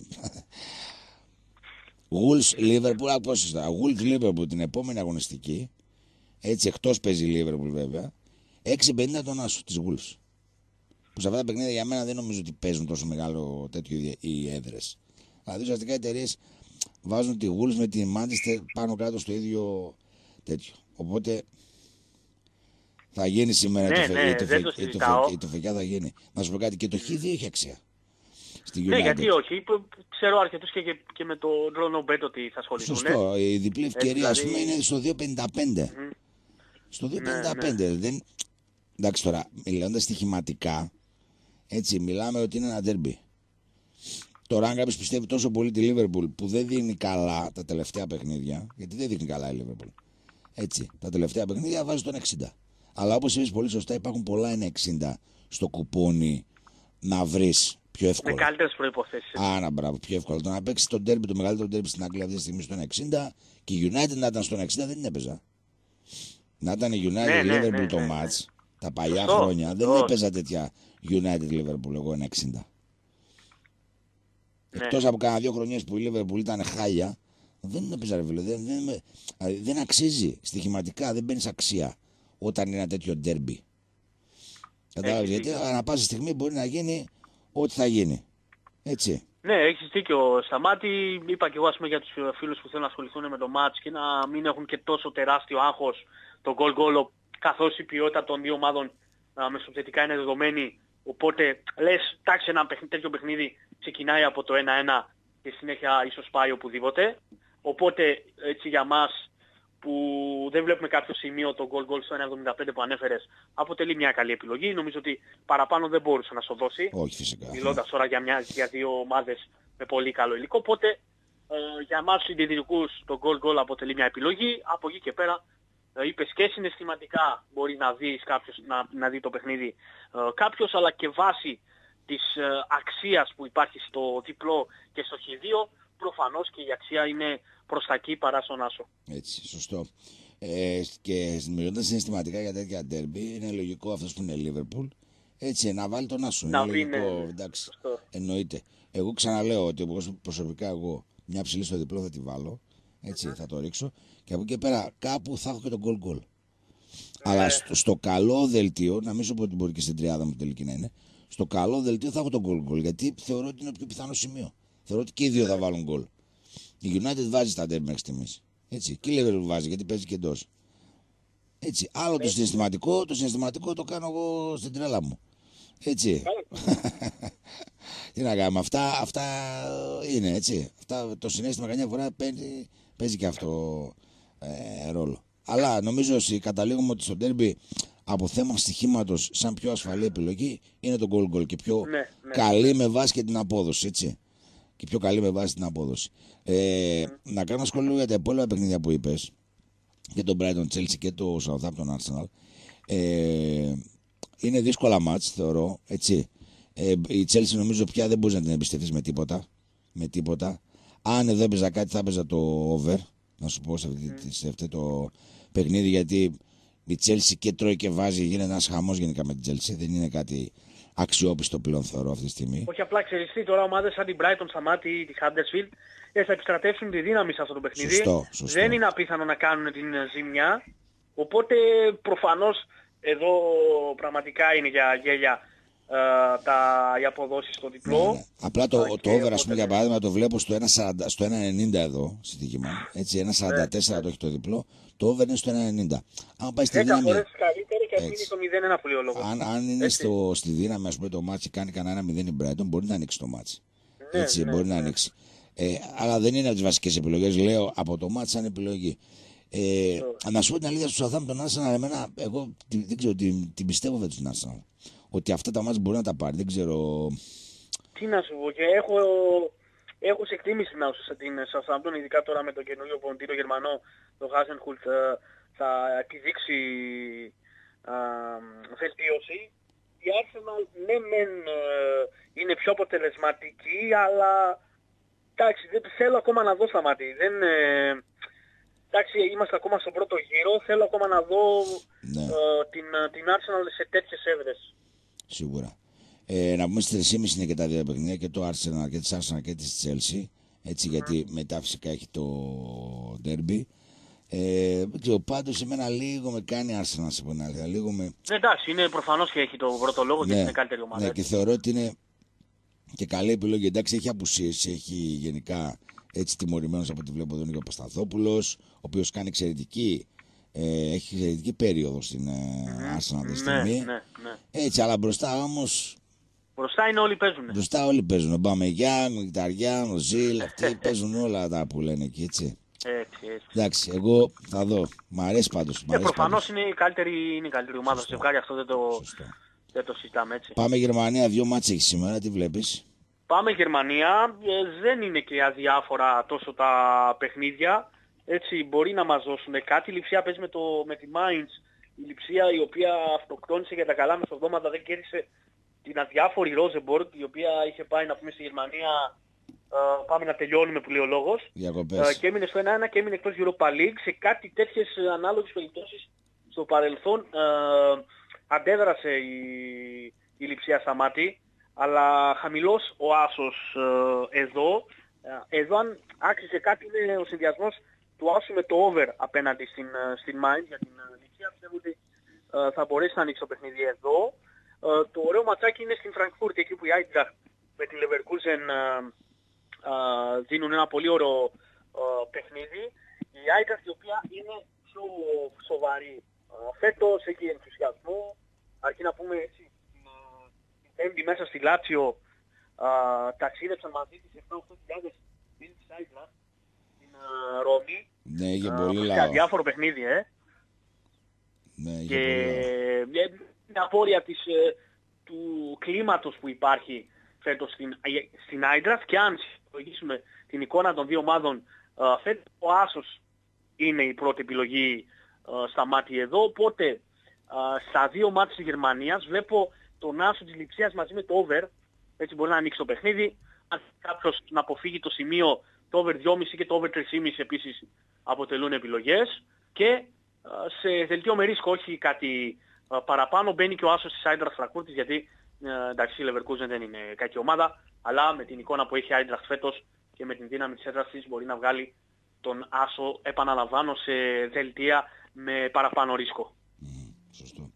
Wolves Liverpool, πώς είστε, Wolves Liverpool την επόμενη αγωνιστική, έτσι εκτός παίζει Liverpool βέβαια, έξι πενήντα τον άσο της Wolves. Που σε αυτά τα παιχνίδια για μένα δεν νομίζω ότι παίζουν τόσο μεγάλο τέτοιο οι έδρες. Δηλαδή ουσιαστικά οι εταιρείες βάζουν τη Wolves με τη Manchester πάνω κάτω στο ίδιο τέτοιο. Οπότε θα γίνει σήμερα ναι, το ναι, η τοφεκιά θα γίνει. Να σου πω κάτι, και το χ δύο έχει αξία. Ναι, γιατί όχι. Ξέρω αρκετούς και, και, και με το Rono Bet ότι θα ασχοληθούν. Σωστό. Η διπλή ευκαιρία δηλαδή... ας πούμε είναι στο δύο πενήντα πέντε. Mm. Στο δύο πενήντα πέντε. Ναι, ναι. Δεν... Εντάξει τώρα, μιλώντας στοιχηματικά, έτσι μιλάμε ότι είναι ένα ντέρμπι. Τώρα αν κάποιος πιστεύει τόσο πολύ τη Liverpool που δεν δίνει καλά τα τελευταία παιχνίδια, γιατί δεν δίνει καλά η Liverpool. Έτσι, τα τελευταία παιχνίδια βάζει τον εξήντα. Αλλά όπως είπες πολύ σωστά υπάρχουν πολλά ένα εξήντα στο κουπόνι να βρεις πιο εύκολα. Με καλύτερες προϋποθέσεις. Άρα, μπράβο, πιο εύκολα. Το να παίξεις τον derby, το μεγαλύτερο derby στην Αγγλία αυτή τη στιγμή στο ένα εξήντα και η United να ήταν στο ένα εξήντα δεν την έπαιζα. Να ήταν η United ναι, Liverpool ναι, ναι, το ναι, ναι. match τα παλιά Σωστό. χρόνια δεν Σωστό. έπαιζα τέτοια United Liverpool εγώ ένα εξήντα. Ναι. Εκτός από κάνα δύο χρονιές που η Liverpool ήταν χάλια, δεν έπαιζα ρε φίλε. Δεν, δεν, δεν, δεν αξίζει στοιχηματικά, δεν μπαίνεις αξία όταν είναι ένα τέτοιο derby. Κατάλαβες, γιατί ανά πάσα στιγμή μπορεί να γίνει ό,τι θα γίνει. Έτσι. Ναι, έχεις δίκιο Σταμάτη. Είπα και εγώ ας πούμε, για τους φίλους που θέλουν να ασχοληθούν με το match και να μην έχουν και τόσο τεράστιο άγχος το goal goal, καθώς η ποιότητα των δύο ομάδων μεσοθετικά είναι δεδομένη. Οπότε λες, τάξει ένα παιχνίδι, τέτοιο παιχνίδι ξεκινάει από το ένα ένα και συνέχεια ίσως πάει οπουδήποτε. Οπότε έτσι για μας που δεν βλέπουμε κάποιο σημείο το goal goal στο ένα εβδομήντα πέντε που ανέφερες, αποτελεί μια καλή επιλογή. Νομίζω ότι παραπάνω δεν μπορούσε να σου δώσει. Όχι φυσικά. Μιλώντας τώρα για, μια, για δύο ομάδες με πολύ καλό υλικό. Οπότε ε, για εμάς τους συντηρητικούς το goal goal αποτελεί μια επιλογή. Από εκεί και πέρα ε, είπες και συναισθηματικά μπορεί να, δεις κάποιος, να, να δει το παιχνίδι ε, κάποιος, αλλά και βάσει της ε, αξίας που υπάρχει στο διπλό και στο χ δύο, προφανώς και η αξία είναι προς τα εκεί παρά στον άσο. Έτσι, σωστό. Ε, και μιλώντας συναισθηματικά για τέτοια ντέρμπι, είναι λογικό αυτός που είναι Liverpool, έτσι, να βάλει τον άσο. Να είναι λογικό, είναι, εντάξει, σωστό. Εννοείται. Εγώ ξαναλέω ότι προσωπικά εγώ μια ψηλή στο διπλό θα τη βάλω, έτσι, mm-hmm. θα το ρίξω και από εκεί και πέρα κάπου θα έχω και τον goal goal. Mm-hmm. Αλλά στο, στο καλό δελτίο, να μην σου πω ότι μπορεί και στην τριάδα μου τελική να είναι, στο καλό δελτίο θα έχω τον goal goal, γιατί θεωρώ ότι είναι το πιο πιθανό σημείο. Θεωρώ ότι και οι δύο θα βάλουν γκολ. Η United βάζει στα ντέρμπι μέχρι στιγμής. Έτσι. Και η Liverpool βάζει γιατί παίζει και εντός. Έτσι. Άλλο το συναισθηματικό, το συναισθηματικό το κάνω εγώ στην τρέλα μου. Έτσι. Τι να κάνουμε, αυτά, αυτά είναι έτσι. Αυτά, το συναίσθημα καμιά φορά παίζει, παίζει και αυτό ε, ρόλο. Αλλά νομίζω ότι καταλήγουμε ότι στο ντέρμπι από θέμα στοιχήματος σαν πιο ασφαλή επιλογή είναι το goal goal και πιο ναι, ναι, καλή με βάση και την απόδοση. Έτσι. Και πιο καλή με βάση την απόδοση. Ε, mm. Να κάνω σχόλιο για τα υπόλοιπα παιχνίδια που είπες, και τον Brighton Chelsea και το Southampton Arsenal. Ε, είναι δύσκολα μάτς, θεωρώ. Έτσι. Ε, η Chelsea νομίζω πια δεν μπορεί να την εμπιστευτείς με τίποτα. Με τίποτα. Αν εδώ έπαιζα κάτι, θα έπαιζα το over. Να σου πω σε, αυτή, mm. σε αυτό το παιχνίδι, γιατί η Chelsea και τρώει και βάζει. Γίνεται ένας χαμός γενικά με την Chelsea. Δεν είναι κάτι αξιόπιστο πλέον, θεωρώ αυτή τη στιγμή. Όχι απλά ξεριστεί τώρα ομάδες σαν την Brighton, Σταμάτη ή τη Huddersfield ε, θα επιστρατεύσουν τη δύναμη σε αυτό το παιχνίδι. Σωστό, σωστό. Δεν είναι απίθανο να κάνουν την ζημιά. Οπότε προφανώς εδώ πραγματικά είναι για γέλια ε, τα, οι αποδόσεις στο διπλό. Ναι, ναι. Απλά το, Α, το over, ας οπότε... πούμε, για παράδειγμα, το βλέπω στο ένα σαράντα, στο ένα ενενήντα εδώ, στοίχημα. Έτσι, ένα σαράντα τέσσερα ναι, το έχει το διπλό. Το over είναι στο ένα ενενήντα. Αν πάει στη δέκα δύναμη. φορές καλύτερη και αφήνει το μηδέν ένα πολύ λόγο. Αν, αν είναι στο, στη δύναμη, ας πούμε, το μάτσι κάνει κανένα μηδέν η Brighton, μπορεί να ανοίξει το μάτσι. Ναι, Έτσι, ναι, μπορεί ναι. να ανοίξει. Ε, αλλά δεν είναι από τις βασικές επιλογές, λέω από το μάτσι σαν επιλογή. Ε, να σου πω την αλήθεια, στο Southampton Arsenal, εμένα, εγώ δεν ξέρω, την, την πιστεύω φέτος την Arsenal. Ότι αυτά τα μάτς μπορεί να τα πάρει, δεν ξέρω. Τι να σου πω, και έχω, έχω σε εκτίμηση να σου την Southampton, ειδικά τώρα με τον καινούριο πονητή, τον Γερμανό, τον Hasenhüttl, θα, θα επιδείξει α, βελτίωση. Η Arsenal, ναι μεν είναι πιο αποτελεσματική, αλλά εντάξει, δεν θέλω ακόμα να δω στα μάτια. Δεν, ε, εντάξει, είμαστε ακόμα στον πρώτο γύρο, θέλω ακόμα να δω Ναι. ε, την, την Arsenal σε τέτοιες έδρες. Σίγουρα. Ε, να πούμε στις τρεις και μισή είναι και τα δύο παιχνίδια, και το Arsenal και της Arsenal και της Chelsea. Έτσι, mm. γιατί μετά φυσικά έχει το derby. Ε, δεν ξέρω, πάντως εμένα λίγο με κάνει Arsenal, να σε πω την αλήθεια. Λίγο με... Ναι, εντάξει, είναι προφανώς και έχει το πρώτο λόγο, ναι, και είναι καλύτερη ομάδα. Ναι, και θεωρώ ότι είναι και καλή επιλογή. Εντάξει, έχει απουσίες, έχει γενικά έτσι τιμωρημένος από ό,τι βλέπω τον Νίκο Πασταθόπουλος, ο οποίος κάνει εξαιρετική, ε, έχει εξαιρετική περίοδο στην ε, Arsenal αυτή τη στιγμή. Ναι, ναι, ναι. Έτσι, αλλά μπροστά όμως. Μπροστά είναι όλοι παίζουν. Μπροστά όλοι παίζουν. Ο Μπαμεγιάνγκ, ο Μικταριάν, ο Ζιλ, αυτοί παίζουν όλα τα που λένε εκεί, έτσι. Έτσι, έτσι. Εντάξει, εγώ θα δω. Μ' αρέσει πάντως. Και προφανώς είναι η καλύτερη, είναι η καλύτερη ομάδα στο ζευγάρι, αυτό δεν το, δεν το συζητάμε, έτσι. Πάμε Γερμανία, δύο μάτς έχει σήμερα, τι βλέπεις? Πάμε Γερμανία, ε, δεν είναι και αδιάφορα τόσο τα παιχνίδια. Έτσι, μπορεί να μας δώσουν κάτι. Η Λειψία παίζει με, το, με τη Mainz. Η Λειψία, η οποία αυτοκτόνησε για τα καλά μεσοβδόματα, δεν κέρδισε την αδιάφορη Rosenborg, η οποία είχε πάει να πούμε στη Γερμανία. Uh, πάμε να τελειώνουμε που λέει ο λόγος. Uh, και έμεινε στο ένα ένα και έμεινε εκτός Europa League. Σε κάτι τέτοιες ανάλογες περιπτώσεις στο παρελθόν uh, αντέδρασε η, η Λειψία στα μάτι, αλλά χαμηλός ο άσος uh, εδώ. Uh, εδώ αν άξιζε κάτι είναι ο συνδυασμός του άσου με το over απέναντι στην, uh, στην Mainz για την uh, Λειψία. Πιστεύω ότι uh, θα μπορέσει να ανοίξει το παιχνίδι εδώ. Uh, το ωραίο ματσάκι είναι στην Φραγκφούρτη, εκεί που η Άιντραχτ με τη Leverkusen uh, Uh, δίνουν ένα πολύ ωραίο uh, παιχνίδι. Η Άιντραχτ, η οποία είναι πιο σοβαρή uh, φέτος, έχει ενθουσιασμό. Αρκεί να πούμε έτσι, την Πέμπτη μέσα στη Λάτσιο uh, ταξίδεψαν μαζί της επτά οκτώ χιλιάδες φίλοι της Άιντραχτ στην uh, Ρώμη. Ναι, είχε uh, πολύ λαό. Σε αδιάφορο παιχνίδι, ε. Ναι, είχε και πολύ είναι απόρρια της, ε, του κλίματος που υπάρχει φέτος στην, στην Άιντραχτ, και αν συλλογίσουμε την εικόνα των δύο ομάδων, uh, φέτος ο άσος είναι η πρώτη επιλογή uh, στα μάτια εδώ, οπότε uh, στα δύο μάτια της Γερμανίας βλέπω τον άσο της Λειψίας μαζί με το over, έτσι μπορεί να ανοίξει το παιχνίδι. Αν κάποιος να αποφύγει το σημείο, το over δυόμισι και το over τρία κόμμα πέντε επίσης αποτελούν επιλογές, και uh, σε δελτίο με ρίσκο, όχι κάτι uh, παραπάνω, μπαίνει και ο άσος της Άιντραχτ Φραγκφούρτης, γιατί Uh, εντάξει, η Leverkusen δεν είναι κακή ομάδα, αλλά με την εικόνα που έχει η Άιντραχτ φέτος και με την δύναμη της έδρας της μπορεί να βγάλει τον άσο, επαναλαμβάνω, σε δελτία με παραπάνω ρίσκο. Mm, σωστό.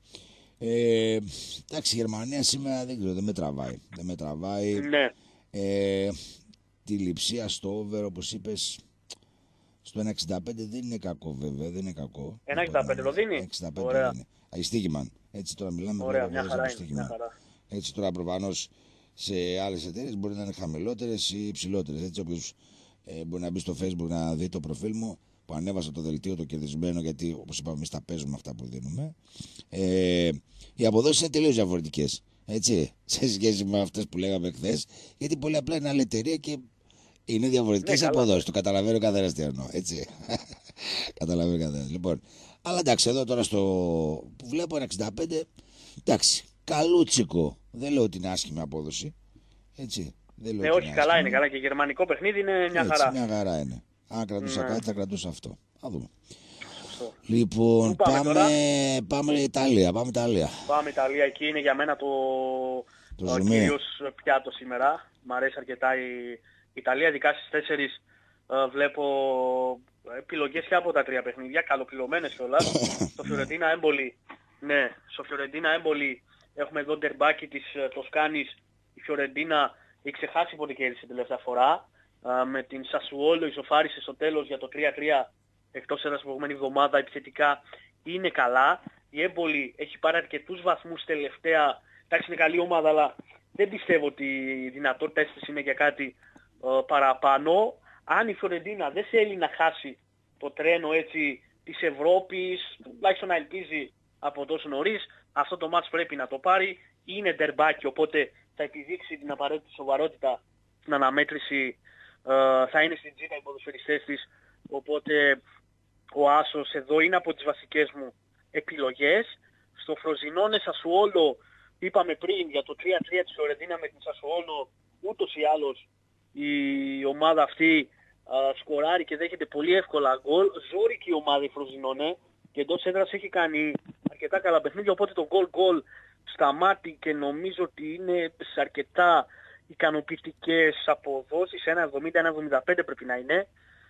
Ε, εντάξει, η Γερμανία σήμερα δεν ξέρω, δεν με τραβάει. Δεν με τραβάει. Ναι. Ε, τη Λειψία στο over, όπως είπες, στο ένα εξήντα πέντε δεν είναι κακό, βέβαια, δεν είναι κακό. ένα εξήντα πέντε το δίνει. εξήντα πέντε ωραία. Είναι. Αϊστίγημαν. Έτσι τώρα μιλάμε. Ωραία, μια χαρά είναι, μια χαρά. Έτσι τώρα προφανώς σε άλλες εταιρείες μπορεί να είναι χαμηλότερες ή υψηλότερες. Έτσι όποιος ε, μπορεί να μπει στο Facebook να δει το προφίλ μου που ανέβασα το δελτίο το κερδισμένο, γιατί όπως είπαμε εμείς τα παίζουμε αυτά που δίνουμε. Ε, οι αποδόσεις είναι τελείως διαφορετικές. Έτσι, σε σχέση με αυτές που λέγαμε χθες, γιατί πολύ απλά είναι άλλη εταιρεία και είναι διαφορετικές, ναι, αποδόσεις. Το καταλαβαίνω ο καθένας τι εννοώ. Έτσι. Καταλαβαίνω ο καθένας. Λοιπόν, αλλά εντάξει, εδώ τώρα στο που βλέπω ένα εξήντα πέντε, εντάξει. Καλούτσικο. Δεν λέω ότι είναι άσχημη απόδοση. Έτσι. Δεν λέω ναι, όχι, καλά άσχημη. Είναι καλά. Και γερμανικό παιχνίδι είναι μια έτσι, χαρά. Μια χαρά είναι. Αν κρατούσα ναι. κάτι, θα κρατούσα αυτό. Θα δούμε. Σωστό. Λοιπόν, πάμε, πάμε, πάμε Ιταλία. Πάμε Ιταλία. Πάμε Ιταλία. Εκεί είναι για μένα το, το, το κυρίως πιάτο σήμερα. Μ' αρέσει αρκετά η Ιταλία. Ειδικά στις τέσσερις uh, βλέπω επιλογές και από τα τρία παιχνίδια. Καλοπληρωμένες κιόλας. Στο Φιωρεντίνα Έμπολη. Ναι, στο Φιωρεντίνα Έμπολη Έχουμε εδώ ντερμπάκι της Τοσκάνης. Η Φιωρεντίνα έχει ξεχάσει πότε κέρδισε τελευταία φορά. Με την Σασουόλο ισοφάρισε στο τέλος για το τρία τρία εκτός έδρας την προηγούμενη εβδομάδα. Επιθετικά είναι καλά. Η Έμπολη έχει πάρει αρκετούς βαθμούς τελευταία. Εντάξει, είναι καλή ομάδα, αλλά δεν πιστεύω ότι οι δυνατότητες της είναι για κάτι uh, παραπάνω. Αν η Φιωρεντίνα δεν θέλει να χάσει το τρένο έτσι της Ευρώπης, τουλάχιστον να ελπίζει από τόσο νωρίς, αυτό το μάτς πρέπει να το πάρει. Είναι ντερμπάκι, οπότε θα επιδείξει την απαραίτητη σοβαρότητα στην αναμέτρηση. Uh, θα είναι στην τζίτα οι ποδοσφαιριστές της, οπότε ο Άσος εδώ είναι από τις βασικές μου επιλογές. Στο Φροζινόνε Σασουόλο είπαμε πριν για το τρία τρία της Φιωρεντίνα με την Σασουόλο, ούτως ή άλλως η ομάδα αυτή α, σκοράρει και δέχεται πολύ εύκολα γκολ. Ζώρικη η ομάδα η Φροζινόνε και εντός έδρας έχει κάνει αρκετά καλά παιχνίδια, οπότε το γκολ γκολ σταμάτη και νομίζω ότι είναι σε αρκετά ικανοποιητικές αποδόσεις. ένα εβδομήντα ένα εβδομήντα πέντε πρέπει να είναι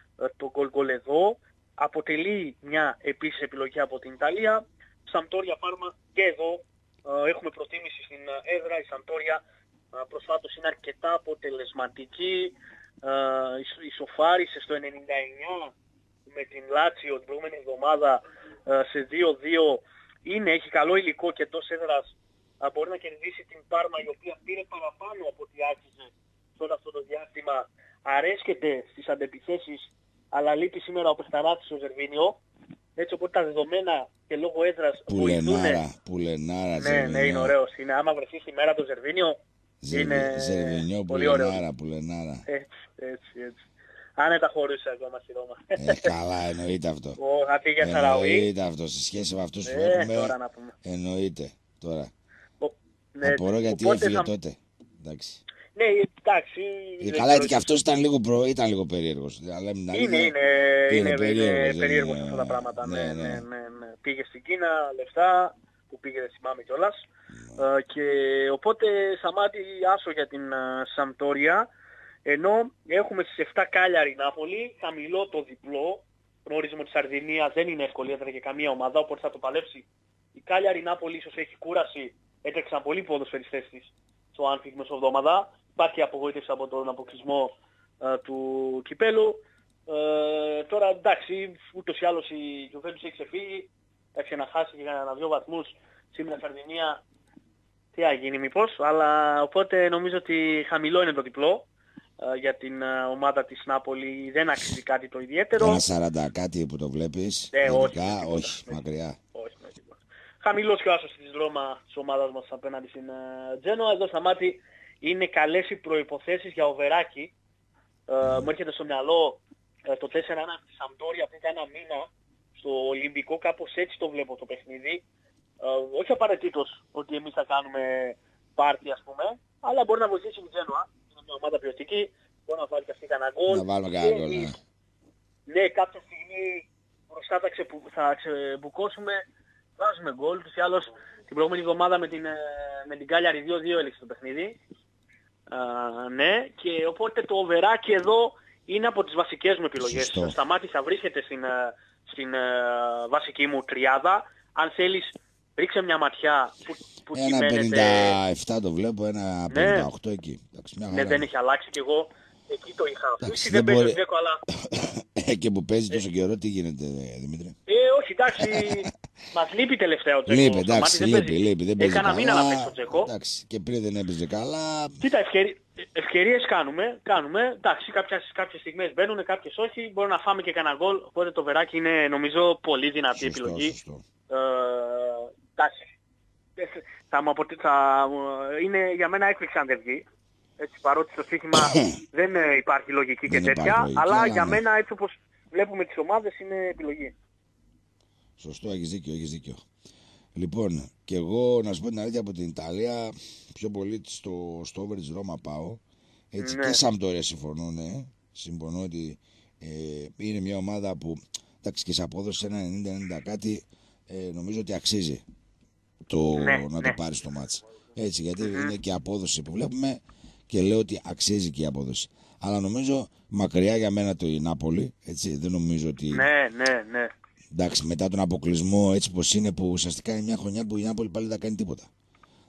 το γκολ γκολ εδώ. Αποτελεί μια επίσης επιλογή από την Ιταλία. Σαμπτόρια Πάρμα και εδώ ε, έχουμε προτίμηση στην έδρα. Η Σαμπτόρια ε, προσφάτως είναι αρκετά αποτελεσματική. Ε, ισοφάρισε στο ενενήντα εννιά με την Λάτσιο την προηγούμενη εβδομάδα ε, σε δύο δύο. Είναι, έχει καλό υλικό και εντός έδρας ε, μπορεί να κερδίσει την Πάρμα, η οποία πήρε παραπάνω από ό,τι άρχιζε σε όλο αυτό το διάστημα. Αρέσκεται στις αντεπιθέσεις, αλλά λείπει σήμερα ο παιχταράτης ο Ζερβίνιο. Έτσι, οπότε τα δεδομένα και λόγω έδρας βοηθούν. Πουλενάρα, πουλενάρα, ναι, Ζερβίνιο. Ναι, είναι ωραίος. Είναι, άμα βρεθεί στη μέρα το Ζερβίνιο, Ζερβι... είναι Ζερβίνιο, πολύ ωραίο. πουλενάρα, πουλενάρα. Έτσι, έτσι, έτσι. Άνετα χωρούσε ακόμα στη Ρώμα. Ε, καλά, εννοείται αυτό. Ο, θα πήγε Σαραουί. Εννοείται αυτό, σε σχέση με αυτούς που ε, έχουμε, τώρα να πούμε. εννοείται τώρα. Ο, ναι, Απορώ γιατί οπότε έφυγε θα... τότε. Εντάξει. Ναι, εντάξει. Ε, καλά, γιατί και αυτός ήταν λίγο, προ... ήταν λίγο περίεργος. Είναι, είναι, είναι, είναι περίεργος, περίεργος είναι... αυτά τα πράγματα. Ναι, ναι, ναι, ναι, ναι, ναι. Πήγε στην Κίνα, λεφτά, που πήγε δεν θυμάμαι κιόλας. Ναι. Ε, και οπότε Σαμάτι άσο για την uh, Σαμπτόρια. Ενώ έχουμε στις επτά Κάλιαρη Νάπολη, χαμηλό το διπλό. Γνωρίζουμε ότι η Σαρδινία δεν είναι εύκολη έδρα για καμία ομάδα, οπότε θα το παλέψει. Η Κάλιαρη Νάπολη ίσως έχει κούραση, έτρεξαν πολλοί ποδοσφαιριστές της στο Άνφιλντ μεσοβδόμαδα. Υπάρχει απογοήτευση από τον αποκλεισμό ε, του κυπέλου. Ε, τώρα εντάξει, ούτως ή άλλως η Juventus έχει ξεφύγει. Εντάξει, να χάσει και ένα δύο βαθμούς σήμερα η Σαρδινία. Τι θα γίνει μήπως, αλλά οπότε νομίζω ότι χαμηλό είναι το διπλό ε, για την ε, ομάδα της Νάπολη. Δεν αξίζει κάτι το ιδιαίτερο. Ένα σαράντα κάτι που το βλέπεις, ε, όχι, ειδικά, τίποτα, όχι, με, μακριά. Όχι, με τίποτα. Χαμηλός και ο άσος της Ρώμα της ομάδας μας απέναντι στην uh, Τζένοα. Εδώ στα μάτι είναι καλές οι προϋποθέσεις για οβεράκι. Uh, mm. Μου έρχεται στο μυαλό uh, το τέσσερα ένα της Σαμπτόρια πριν ένα μήνα στο Ολυμπικό, κάπως έτσι το βλέπω το παιχνίδι. Uh, όχι απαραίτητος ότι εμείς θα κάνουμε πάρτι ας πούμε, αλλά μπορεί να βοηθήσει η Τζένοα. Είναι μια ομάδα ποιοτική, μπορεί να βάλει και αυτή κανένα γκολ. Να βάλουμε κανένα γκολ, ναι. Ναι, κάποια στιγμή μπροστά θα, ξεπου, θα ξεμπουκώσουμε, βάζουμε γκολ. Τους ή άλλως την προηγούμενη εβδομάδα με την, με την Κάλιαρη δύο δύο έλεξε το παιχνίδι. Uh, ναι, και οπότε το οβεράκι εδώ είναι από τις βασικές μου επιλογές. Στα μάτια θα βρίσκεται στην, στην uh, βασική μου τριάδα. Αν θέλεις, ρίξε μια ματιά που, που ένα κυμαίνεται... πενήντα επτά το βλέπω, ένα ναι. πενήντα οκτώ εκεί. Εντάξει, μια ναι, δεν έχει αλλάξει και εγώ εκεί το είχα αφήσει. Δεν, δεν παίζει μπορεί... ο Τζέκο, αλλά... και που παίζει τόσο καιρό, τι γίνεται, Δημήτρη? Ε, όχι, εντάξει, μας λείπει τελευταία ο Τζέκο. Λείπει, εντάξει, λείπει, λείπει, δεν παίζει Έκανα καλά. μήνα να παίξει ο Τζέκο. Εντάξει, και πριν δεν έπαιζε καλά. Κοίτα, ευκαιρί... ευκαιρίες κάνουμε, κάνουμε. Εντάξει, κάποιες, κάποιες στιγμές μπαίνουν, κάποιες όχι. Μπορεί να φάμε και κανένα γκολ, οπότε το βεράκι είναι νομίζω πολύ δυνατή Σωστό, επιλογή. Σωστό. Ε, εντάξει. Θα μου αποτε... θα... Είναι για μένα έκπληξη αν δεν βγει. Έτσι, παρότι στο στοίχημα δεν υπάρχει λογική δεν και τέτοια, λογική, αλλά, αλλά για ναι. μένα έτσι όπως βλέπουμε τις ομάδες είναι επιλογή. Σωστό, έχεις δίκιο, έχεις δίκιο. Λοιπόν, και εγώ να σου πω την αλήθεια, από την Ιταλία πιο πολύ στο, στο over της Ρώμα πάω. Έτσι, ναι. Και Σαμπτόρια συμφωνώ, ναι. Συμφωνώ ότι ε, είναι μια ομάδα που εντάξει, και σε απόδοση ένα ενενήντα ενενήντα κάτι ε, νομίζω ότι αξίζει το, ναι, να ναι. το πάρει στο μάτς. Έτσι, γιατί mm-hmm. είναι και απόδοση που βλέπουμε και λέω ότι αξίζει και η απόδοση. Αλλά νομίζω μακριά για μένα το η Νάπολη, έτσι, δεν νομίζω ότι... Ναι, ναι, ναι. Εντάξει, μετά τον αποκλεισμό έτσι πως είναι, που ουσιαστικά είναι μια χρονιά που η Νάπολη πάλι δεν θα κάνει τίποτα.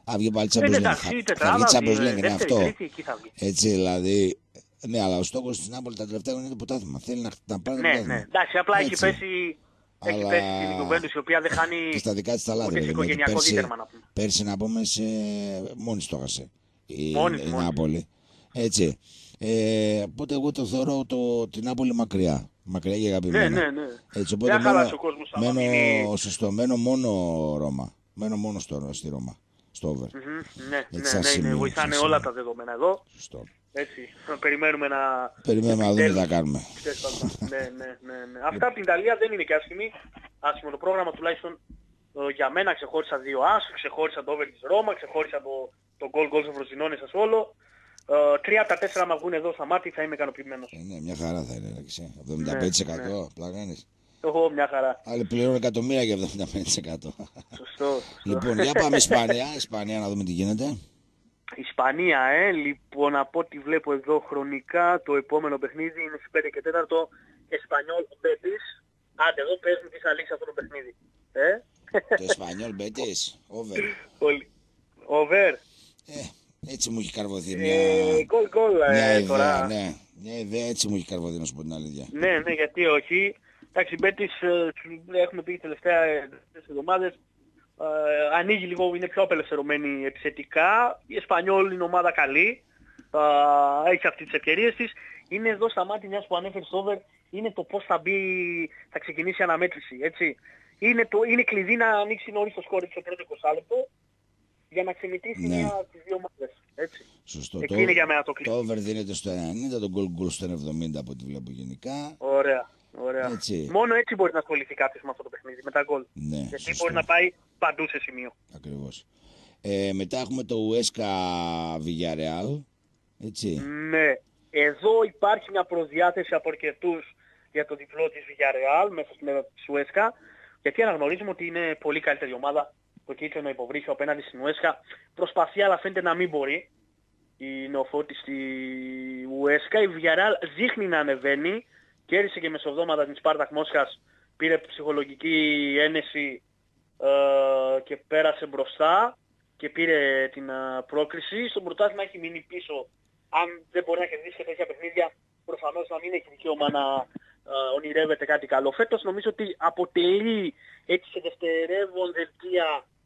Α, βγει πάλι Champions League. Θα βγει Champions League, είναι αυτό. Έτσι δηλαδή. Ναι, αλλά ο στόχος της Νάπολη τα τελευταία χρόνια είναι το πρωτάθλημα. Θέλει να, να πάρει το πρωτάθλημα. Ναι, ναι. Εντάξει, απλά έχει πέσει. Αλλά... Έχει πέσει στην Ιουβέντους η οποία δεν χάνει. Και στα δικά της τα λάθη. Ούτε οικογενειακό πέρσι, δίτερμα να πούμε. Πέρσι να πούμε σε... μόνη στόχασε η, μόνης, η μόνης. Νάπολη. Έτσι. Ε, οπότε εγώ το θεωρώ το, την Νάπολη μακριά. Μακριά και αγαπημένα. Ναι, ναι, ναι. Έτσι, οπότε δεν μένω, ο κόσμος, μένω, είναι... σωστό, μένω μόνο Ρώμα. Μένω μόνο στο, στη Ρώμα. Στο over. Mm-hmm, ναι, Έτσι, ναι, ναι, σημείο, ναι, βοηθάνε όλα σημείο. Τα δεδομένα εδώ. Σωστό. Έτσι, περιμένουμε να... Περιμένουμε να δούμε τι θα κάνουμε. ναι, ναι, ναι, ναι. Αυτά από την Ιταλία δεν είναι και άσχημη. Άσχημο το πρόγραμμα τουλάχιστον για μένα. Ξεχώρισα δύο άσ, ξεχώρισα το over της Ρώμα, ξεχώρισα το, το goal goal στο Φροζινόνε σας όλο. Τρία από τα τέσσερα άμα βγουν εδώ στα μάτι θα είμαι ικανοποιημένος. Ε, ναι, μια χαρά θα είναι. εβδομήντα πέντε τοις εκατό, ναι, ναι. Πλαγάνεις. Εγώ μια χαρά. Άλλοι πληρώνουν εκατομμύρια για εβδομήντα πέντε τοις εκατό. Σωστό. Λοιπόν, για πάμε Ισπανία. Ισπανία να δούμε τι γίνεται. Ισπανία, ε. Λοιπόν, από ό,τι βλέπω εδώ χρονικά, το επόμενο παιχνίδι είναι στις πέντε και τέσσερα Εσπανιόλ Μπέτις. Άντε, εδώ πες μου τι θα λήξει αυτό το παιχνίδι. Ε? Το Εσπανιόλ Μπέτις, over. Over. Ε, έτσι μου έχει καρβωθεί μια, ε, goal, goal, μια ε, ιδέα, τώρα. ναι. Μια ιδέα έτσι μου έχει καρβωθεί, να σου πω την αλήθεια. Ναι, ναι, γιατί όχι. Εντάξει, Μπέτις, έχουμε πει τις τελευταίες εβδομάδες, Uh, ανοίγει λίγο, είναι πιο απελευθερωμένη επιθετικά. Η Εσπανιόλ είναι ομάδα καλή, uh, έχει αυτές τις ευκαιρίες της. Είναι εδώ στα μάτια μιας που ανέφερε στο over, είναι το πώς θα μπει, θα ξεκινήσει η αναμέτρηση, έτσι. Είναι, το, είναι κλειδί να ανοίξει νωρίς το σκόρ στο πρώτο είκοσι λεπτό για να ξεμητήσει ναι. μια τις δύο ομάδες, έτσι. Σωστό. Εκεί το, είναι για μένα το κλειδί. Το over δίνεται στο ενενήντα, το goal goal στο εβδομήντα από ό,τι βλέπω γενικά. Ωραία. Ωραία. Έτσι. Μόνο έτσι μπορεί να ασχοληθεί κάποιος με αυτό το παιχνίδι, με τα γκολ. Ναι, γιατί σωστό. μπορεί να πάει παντού σε σημείο. Ακριβώς. Ε, μετά έχουμε το Huesca Villarreal. Έτσι. Ναι. Εδώ υπάρχει μια προδιάθεση από αρκετούς για το διπλό της Villarreal μέσα στην Huesca. Γιατί αναγνωρίζουμε ότι είναι πολύ καλύτερη ομάδα. Το κίτρινο υποβρύχιο απέναντι στην Huesca. Προσπαθεί αλλά φαίνεται να μην μπορεί. Η νεοφώτη στη Huesca. Η Villarreal δείχνει να ανεβαίνει. Κέρδισε και μεσοβδόματα την Σπάρτακ Μόσχας, πήρε ψυχολογική ένεση ε, και πέρασε μπροστά και πήρε την ε, πρόκριση. Στο πρωτάθλημα έχει μείνει πίσω. Αν δεν μπορεί να κερδίσει και τέτοια παιχνίδια, προφανώς να μην έχει δικαίωμα να ε, ονειρεύεται κάτι καλό. Φέτος νομίζω ότι αποτελεί έτσι σε δευτερεύον δελτία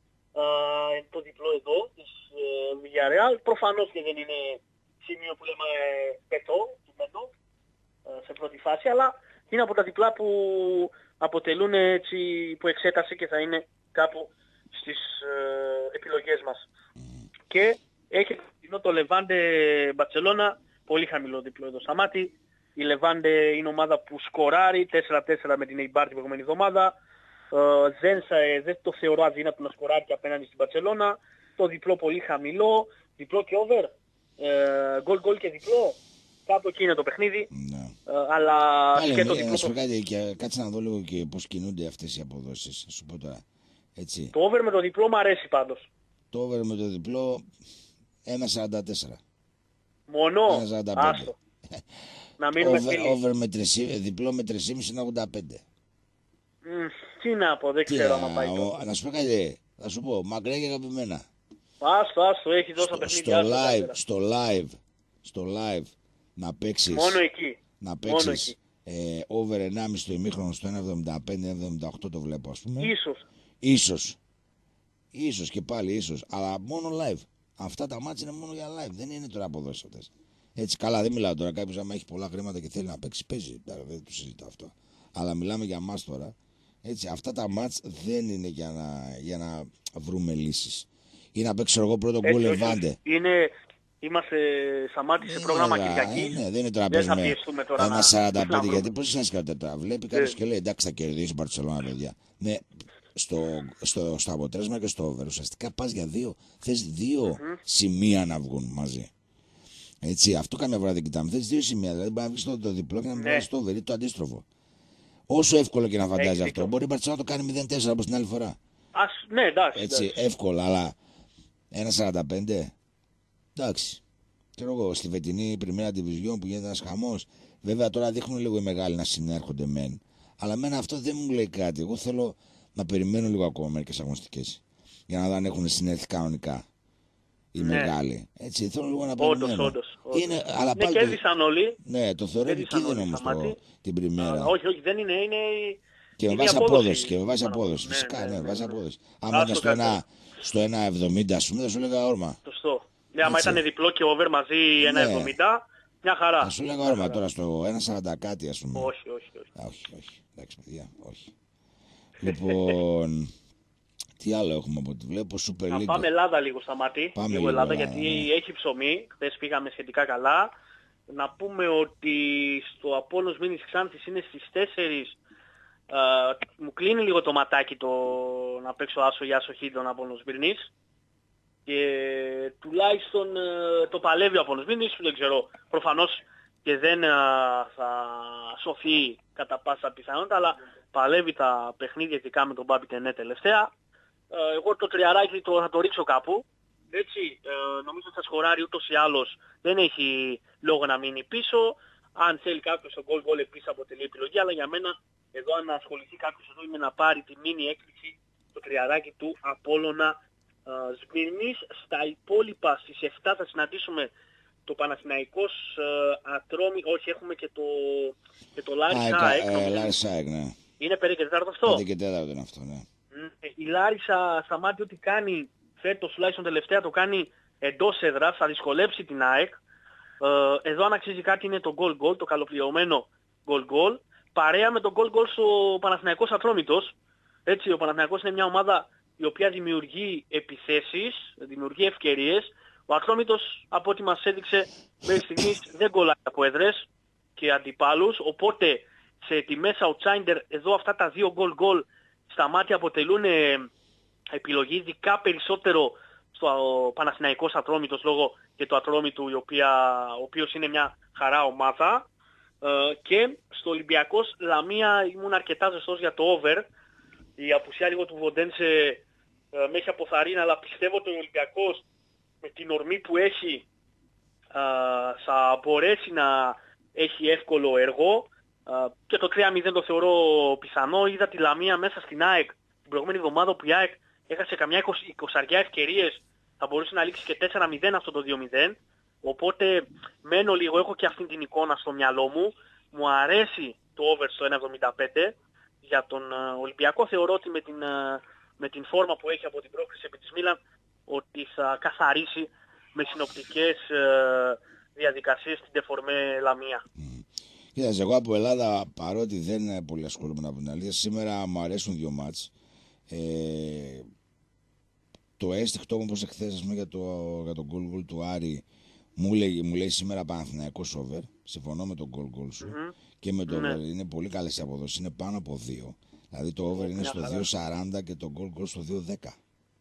ε, το διπλό εδώ της ε, Villarreal. Προφανώς και δεν είναι σημείο που λέμε ε, πετώ, κειμένο, σε πρώτη φάση, αλλά είναι από τα διπλά που αποτελούν έτσι που εξέταση και θα είναι κάπου στις ε, επιλογές μας. Mm. Και έχει το Λεβάντε Μπαρτσελώνα, πολύ χαμηλό διπλό εδώ στα μάτι. Η Λεβάντε είναι ομάδα που σκοράρει τέσσερα τέσσερα με την Eibar την προηγούμενη εβδομάδα. Ε, δεν, δεν το θεωρώ αδύνατο να σκοράρει και απέναντι στην Μπαρτσελώνα. Το διπλό πολύ χαμηλό, διπλό και over, γκολ γκολ και διπλό. Κάπου εκεί είναι το παιχνίδι, ναι. ε, αλλά Πάλι, και το ε, διπλό. Να σου πω κάτι, και κάτσε να δω λίγο και πώς κινούνται αυτές οι αποδόσεις. Σου πω τώρα. Έτσι. Το over με το διπλό μου αρέσει πάντως. Το over με το διπλό ένα σαράντα τέσσερα. Μόνο, άστο. Να μείνουμε over, φίλοι. Over με τρία, διπλό με τρία κόμμα πέντε ογδόντα πέντε. Mm, τι να πω, δεν τι ξέρω να πάει το. Να σου πω κάτι, θα σου πω, μακριά και αγαπημένα. Άστο, άστο, έχει δώσει παιχνίδια. Στο live, στο live, στο live. Να παίξεις, μόνο εκεί. Να παίξεις ε, over ενάμιση στο ημίχρονο στο ένα εβδομήντα πέντε εβδομήντα οκτώ το βλέπω ας πούμε. Ίσως. Ίσως. Ίσως και πάλι ίσως. Αλλά μόνο live. Αυτά τα μάτια είναι μόνο για live. Δεν είναι τώρα αποδόσεις αυτές. Έτσι καλά δεν μιλάω τώρα. Κάποιος άμα έχει πολλά χρήματα και θέλει να παίξει παίζει. Δεν το συζητάω αυτό. Αλλά μιλάμε για μας τώρα. Έτσι, αυτά τα μάτς δεν είναι για να, για να βρούμε λύσεις. Ή να παίξω εγώ πρώτο γκολ Λεβάντε. Είναι... Είμαστε στα μάτια σε πρόγραμμα Κυριακής. Ναι, δεν είναι τώρα δεν θα πιεστούμε τώρα ένα να... σαράντα πέντε, γιατί πώς είναι σκέφτεται τώρα. Βλέπει κάποιος yeah. και λέει εντάξει θα κερδίσει η Μπαρτσελόνα παιδιά. Ναι, στο, στο, στο αποτέλεσμα και στο over. Ουσιαστικά πας για δύο. Θες δύο mm-hmm. σημεία να βγουν μαζί. Έτσι, αυτό καμιά φορά δεν κοιτάμε. Θες δύο σημεία. Δηλαδή μπορεί να βγεις το, το διπλό και να μην βγάλεις το over ή το αντίστροφο. Όσο εύκολο και να φαντάζει αυτό, δίκιο. Μπορεί η Μπαρτσελόνα να το κάνει μηδέν τέσσερα όπως την άλλη φορά. Ας, ναι, εντάξει. Έτσι, εντάξει. εύκολα, αλλά ένα σαράντα πέντε. Εντάξει. Ξέρω εγώ, στη φετινή πριμέρα division που γίνεται ένας χαμός. Βέβαια τώρα δείχνουν λίγο οι μεγάλοι να συνέρχονται μεν. Αλλά εμένα αυτό δεν μου λέει κάτι. Εγώ θέλω να περιμένω λίγο ακόμα μερικές αγωνιστικές. Για να δω αν έχουν συνέρθει κανονικά. οι ναι. μεγάλοι. Έτσι, θέλω λίγο να περιμένω. Όντως, όντως, όντως. Είναι, αλλά ναι, πάλι κέρδισαν το... όλοι. Ναι, το θεωρώ επικίνδυνο όμως το... την πριμέρα. Όχι, όχι, δεν είναι. είναι... Και με βάση απόδοση. Και με βάση απόδοση. Ναι, Φυσικά, ναι, ναι, με ναι, βάση ναι. απόδοση. Άμα ήταν στο ένα, στο ένα εβδομήντα, ας πούμε, θα σου έλεγα όρμα. Σωστό. Ναι, άμα ήταν διπλό και over μαζί ένα εβδομήντα, μια χαρά. Θα σου έλεγα όρμα τώρα στο ένα σαράντα κάτι, ας πούμε. Όχι, όχι, όχι. όχι, όχι. Εντάξει, παιδιά, όχι. Λοιπόν, τι άλλο έχουμε από ό,τι βλέπω, Super League. Να πάμε Ελλάδα λίγο, Σταμάτη. Πάμε λίγο λίγο Ελλάδα, Ελλάδα, γιατί ναι. έχει ψωμί. Χθες πήγαμε σχετικά καλά. Να πούμε ότι στο Απόλλωνας Μήνης Ξάνθης είναι στις τέσσερις. Uh, μου κλείνει λίγο το ματάκι το να παίξω άσο για άσο χ τον Απόλλωνας Μήνης. Και τουλάχιστον uh, το παλεύει ο Απόλλωνας Μήνης, δεν ξέρω. Προφανώς και δεν uh, θα σωθεί κατά πάσα πιθανότητα, αλλά παλεύει τα παιχνίδια ειδικά με τον Μπάμπη Τενέ τελευταία. Uh, εγώ το τριαράκι το, θα το ρίξω κάπου. Έτσι, uh, νομίζω ότι θα σκοράρει ούτως ή άλλως, δεν έχει λόγο να μείνει πίσω. Αν θέλει κάποιος το goal goal επίσης αποτελεί επιλογή, αλλά για μένα εδώ αν ασχοληθεί κάποιος εδώ είναι να πάρει τη μίνι έκπληξη το τριαράκι του Απόλλωνα uh, Σμύρνης. Στα υπόλοιπα στις εφτά θα συναντήσουμε το Παναθηναϊκός uh, Ατρόμη, όχι έχουμε και το, και το Λάρισα ΑΕΚ. Λάρισα ΑΕΚ, ναι. Είναι πέντε και τέταρτο αυτό. πέντε και τέταρτο είναι αυτό, ναι. Η Λάρισα Σταμάτη ό,τι κάνει φέτος, τουλάχιστον τελευταία το κάνει εντός έδρας, θα δυσκολέψει την ΑΕΚ. Uh, εδώ αν αξίζει κάτι είναι το goal goal, το καλοπληρωμένο goal goal. Παρέα με το goal goal στο Παναθηναϊκός Ατρόμητος. Έτσι, ο Παναθηναϊκός είναι μια ομάδα η οποία δημιουργεί επιθέσεις, δημιουργεί ευκαιρίες. Ο Ατρόμητος, από ό,τι μας έδειξε μέχρι στιγμής, δεν κολλάει από έδρες και αντιπάλους. Οπότε σε τιμές outsider εδώ αυτά τα δύο goal goal στα μάτια αποτελούν ε, επιλογή, ειδικά περισσότερο στο Παναθηναϊκός Ατρόμητος λόγω και του Ατρόμητου, η οποία, ο οποίος είναι μια χαρά ομάδα. Uh, και στο Ολυμπιακός Λαμία ήμουν αρκετά ζεστός για το over. Η απουσία λίγο του Βοντένσε uh, με έχει αποθαρρύνει, αλλά πιστεύω ότι ο Ολυμπιακός με την ορμή που έχει uh, θα μπορέσει να έχει εύκολο έργο uh, και το τρία μηδέν το θεωρώ πιθανό. Είδα τη Λαμία μέσα στην ΑΕΚ την προηγούμενη εβδομάδα που η ΑΕΚ έχασε καμιά είκοσι ευκαιρίες, θα μπορούσε να λήξει και τέσσερα μηδέν αυτό το δύο μηδέν. Οπότε μένω λίγο, έχω και αυτή την εικόνα στο μυαλό μου. Μου αρέσει το over στο ένα εβδομήντα πέντε. Για τον uh, Ολυμπιακό θεωρώ ότι με την, uh, με την φόρμα που έχει από την πρόκριση επί της Μίλαν ότι θα καθαρίσει με συνοπτικές uh, διαδικασίες την Τεφορμέ Λαμία. Mm. Κοίταξε, εγώ από Ελλάδα, παρότι δεν πολύ ασχολούμαι να πω την αλήθεια, σήμερα μου αρέσουν δύο μάτς. Ε, το αίσθηκτο μου όπως εχθές για το, για το goal goal του Άρη μου λέει, μου λέει σήμερα Παναθηναϊκός over. Συμφωνώ με το goal goal σου mm-hmm. και με το over. Mm-hmm. Είναι πολύ καλές οι αποδόσεις, είναι πάνω από δύο. Δηλαδή το over mm-hmm. είναι στο δύο σαράντα και το goal goal στο δύο δέκα.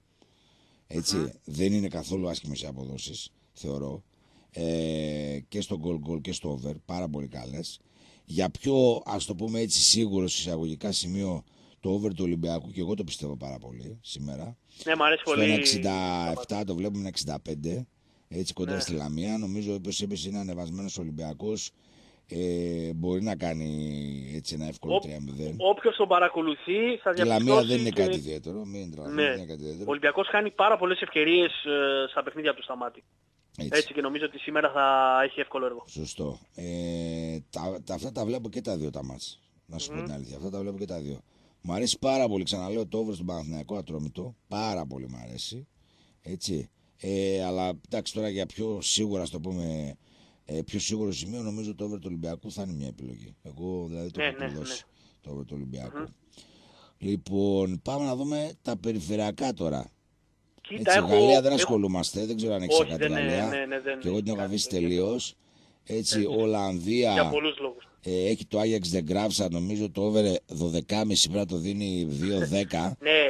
Έτσι, mm-hmm. δεν είναι καθόλου άσχημες οι αποδόσεις, θεωρώ. Ε, και στο goal goal και στο over, πάρα πολύ καλές. Για πιο, ας το πούμε έτσι, σίγουρο εισαγωγικά σημείο το over του Ολυμπιακού, και εγώ το πιστεύω πάρα πολύ σήμερα. Ναι, μου αρέσει στο πολύ. ένα εξήντα επτά το βλέπουμε ένα εξήντα πέντε. Έτσι κοντά ναι. στη Λαμία. Νομίζω όπως είπες είναι ανεβασμένος Ολυμπιακός. Ε, μπορεί να κάνει έτσι ένα εύκολο τρία μηδέν. Όποιος τον παρακολουθεί θα διαπιστώσει. Η Λαμία δεν είναι και... κάτι ιδιαίτερο. Μην τραβάμε, ναι. δεν είναι κάτι ιδιαίτερο. Ο Ολυμπιακός χάνει πάρα πολλές ευκαιρίες ε, στα παιχνίδια του στα μάτια. Έτσι. έτσι και νομίζω ότι σήμερα θα έχει εύκολο έργο. Σωστό. Ε, τα, τα, αυτά τα βλέπω και τα δύο τα μάτς. Να σου mm-hmm. πω την αλήθεια. Αυτά τα βλέπω και τα δύο. Μου αρέσει πάρα πολύ. Ξαναλέω το over στον Παναθηναϊκό Ατρόμητο. Πάρα πολύ μου αρέσει. Έτσι. Ε, αλλά εντάξει τώρα για πιο σίγουρα, ας το πούμε, ε, πιο σίγουρο σημείο νομίζω το over του Ολυμπιακού θα είναι μια επιλογή. Εγώ δηλαδή το ναι, έχω ναι, δώσει ναι. το over του Ολυμπιακού. Mm-hmm. Λοιπόν, πάμε να δούμε τα περιφερειακά τώρα. Κοίτα, έτσι, έχω, Γαλλία δεν έχω... ασχολούμαστε, δεν ξέρω αν έχεις κάτι Γαλλία. Ναι, ναι, ναι, και εγώ την έχω αφήσει τελείως. Έτσι, ναι, Ολλανδία. Για πολλούς λόγους. Ε, έχει το Ajax de Graafschap, νομίζω το over δώδεκα κόμμα πέντε πρέπει να το δίνει δύο δέκα. Ναι.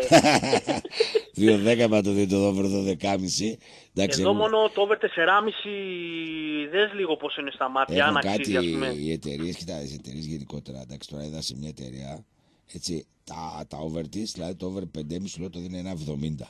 δύο δέκα πρέπει να το δίνει το over δώδεκα κόμμα πέντε. Εδώ εγώ... μόνο το over τέσσερα κόμμα πέντε δες λίγο πώς είναι στα μάτια. Έχουν κάτι οι εταιρείες, κοιτά, οι εταιρείες γενικότερα. Εντάξει, τώρα είδα σε μια εταιρεία, έτσι, τα, τα over της, δηλαδή το over πέντε κόμμα πέντε λέω το δίνει ένα εβδομήντα.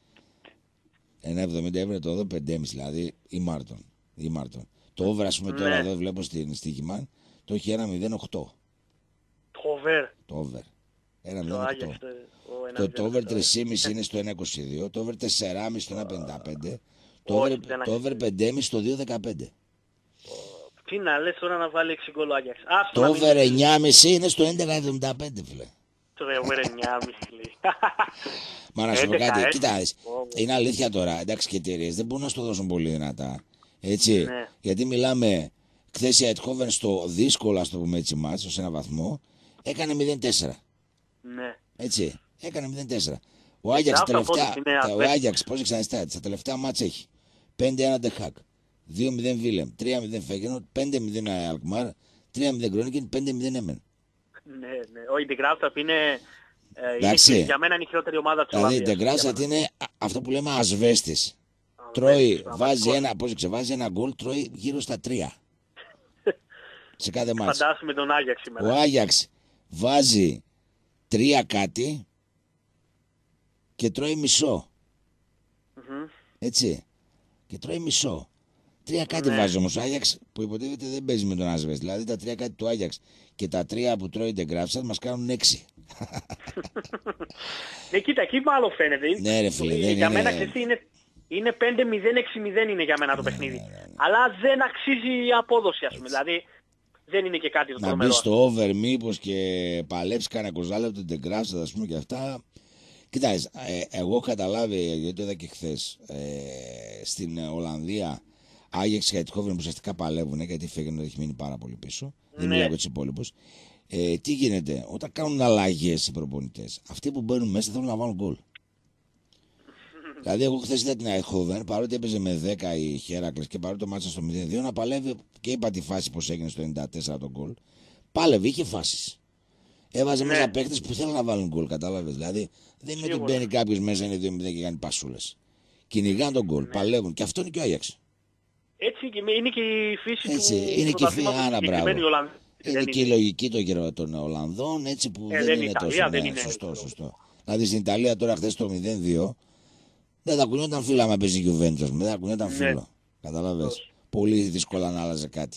ένα εβδομήντα έβρε το εδώ πέντε κόμμα πέντε, δηλαδή η Μάρτον. Η Μάρτον. Το over, ας πούμε, ναι. τώρα εδώ βλέπω στην Στίχημαν, το έχει ένα μηδέν οκτώ. Το over. Το over. ένα μηδέν οκτώ. Το, το over τρία κόμμα πέντε είναι στο ένα είκοσι δύο, το over τέσσερα κόμμα πέντε στο ένα πενήντα πέντε, Το over, το over πέντε κόμμα πέντε στο δύο δεκαπέντε. Τι να λες τώρα να βάλει έξι γκολ ο Άγιαξ. Το over εννιά κόμμα πέντε είναι στο έντεκα κόμμα εβδομήντα πέντε, φίλε. Το over εννιά κόμμα πέντε λέει. Μα να σου πω κάτι, κοίτα, είναι αλήθεια τώρα. Εντάξει, και εταιρείες δεν μπορούν να στο δώσουν πολύ δυνατά. Έτσι. Ναι. Γιατί μιλάμε, χθες η Eindhoven στο δύσκολο, ας το πούμε έτσι, μάτσο, σε ένα βαθμό, έκανε μηδέν τέσσερα. Ναι. Έτσι. Έκανε μηδέν τέσσερα. Ο Άγιαξ τελευταία, ο Άγιαξ, πώς εξανιστά, στα τελευταία μάτσα έχει πέντε ένα Ντεχάκ, δύο μηδέν Βίλεμ, τρία μηδέν Φέγγενορ, πέντε μηδέν Αλκμάρ, τρία μηδέν Γκρόνικεν, πέντε μηδέν Έμεν. Ναι, ναι. Ο Ιντεγκράφταπ είναι, ε, είναι για μένα είναι η χειρότερη ομάδα της Ολλανδίας. Δηλαδή η Ιντεγκράφταπ είναι αυτό που λέμε ασβέστης. Τρώει, βάζει ένα, πώς ξεβάζει ένα γκολ, τρώει γύρω στα τρία. Σε κάθε μάτς. Φαντάσουμε τον Άγιαξ σήμερα. Ο Άγιαξ βάζει τρία κάτι και τρώει μισό. Mm-hmm. Έτσι. Και τρώει μισό. Τρία κάτι Ναι. βάζει όμως ο Άγιαξ που υποτίθεται δεν παίζει με τον Άσβες. Δηλαδή τα τρία κάτι του Άγιαξ και τα τρία που τρώει Ντεγκράφστατ μας κάνουν έξι. Ναι, κοίτα, εκεί μάλλον φαίνεται. Ναι, ρε φίλε, δεν για είναι... μένα ξέρεις τι είναι, είναι πέντε μηδέν έξι μηδέν είναι για μένα το ναι, παιχνίδι. ναι, ναι, ναι. Αλλά δεν αξίζει η απόδοση, ας πούμε. Δηλαδή δεν είναι και κάτι το να τρομερό. μπει στο over μήπως και παλέψει κανένα κοζάλεπτο τον Ντεγκράφστατ, ας πούμε, και αυτά. Κοιτάξτε, ε, εγώ καταλάβει, γιατί το είδα και χθες, ε, στην Ολλανδία, Άγιαξ και Eindhoven που ουσιαστικά παλεύουν, γιατί φέγγουν ότι έχει μείνει πάρα πολύ πίσω. Ναι. Δεν μιλάω για τους υπόλοιπους. Ε, τι γίνεται, όταν κάνουν αλλαγές οι προπονητές, αυτοί που μπαίνουν μέσα θέλουν να βάλουν γκολ. Δηλαδή, εγώ χθες είδα την Eindhoven, παρότι έπαιζε με δέκα η Χέρακλες και παρότι το μάτσα στο μηδέν δύο, να παλεύει και είπα τη φάση πως έγινε στο ενενήντα τέσσερα τον γκολ. Πάλευε, είχε φάσεις. Έβαζε ναι. μέσα παίκτες που θέλουν να βάλουν γκολ, κατάλαβες. Δηλαδή, δεν είναι ότι μπαίνει κάποιος μέσα, είναι δύο μηδέn και κάνει πασούλες. Κυνηγάνε τον γκολ, ναι. Παλεύουν. Και αυτό είναι και ο Άγιαξ. Έτσι είναι και η φύση έτσι, του. Είναι και η φύση, άρα μπράβο. Είναι δεν και η λογική των Ολλανδών, έτσι που ε, δεν, δεν είναι Ιταλία, τόσο. Δεν ναι, είναι σωστό, σωστό. Δηλαδή στην Ιταλία τώρα χθες το μηδέν δύο, δεν τα κουνιόταν φύλλα άμα παίζει Juventus, δεν τα κουνιόταν ναι. φύλλο. Καταλαβες. Πολύ δύσκολα να άλλαζε κάτι.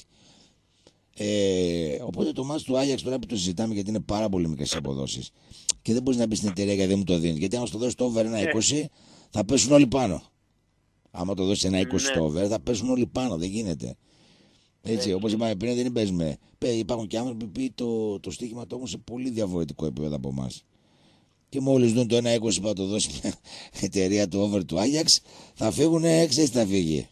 Ε, οπότε το μάτς του Άγιαξ τώρα που το συζητάμε, γιατί είναι πάρα πολύ μικρές οι αποδόσεις και δεν μπορείς να πεις στην εταιρεία γιατί δεν μου το δίνει. Γιατί αν το δώσει το over ένα είκοσι θα πέσουν όλοι πάνω. Άμα το δώσει ένα είκοσι το over θα πέσουν όλοι πάνω. Δεν γίνεται. Έτσι, όπως είπαμε πριν, δεν παίζουμε. Υπάρχουν και άνθρωποι που το, το στοίχημα το έχουν σε πολύ διαφορετικό επίπεδο από εμάς. Και μόλις δουν το ένα είκοσι που θα το δώσει μια εταιρεία του over του Άγιαξ, θα φύγουν, ξέρεις τι θα φύγει.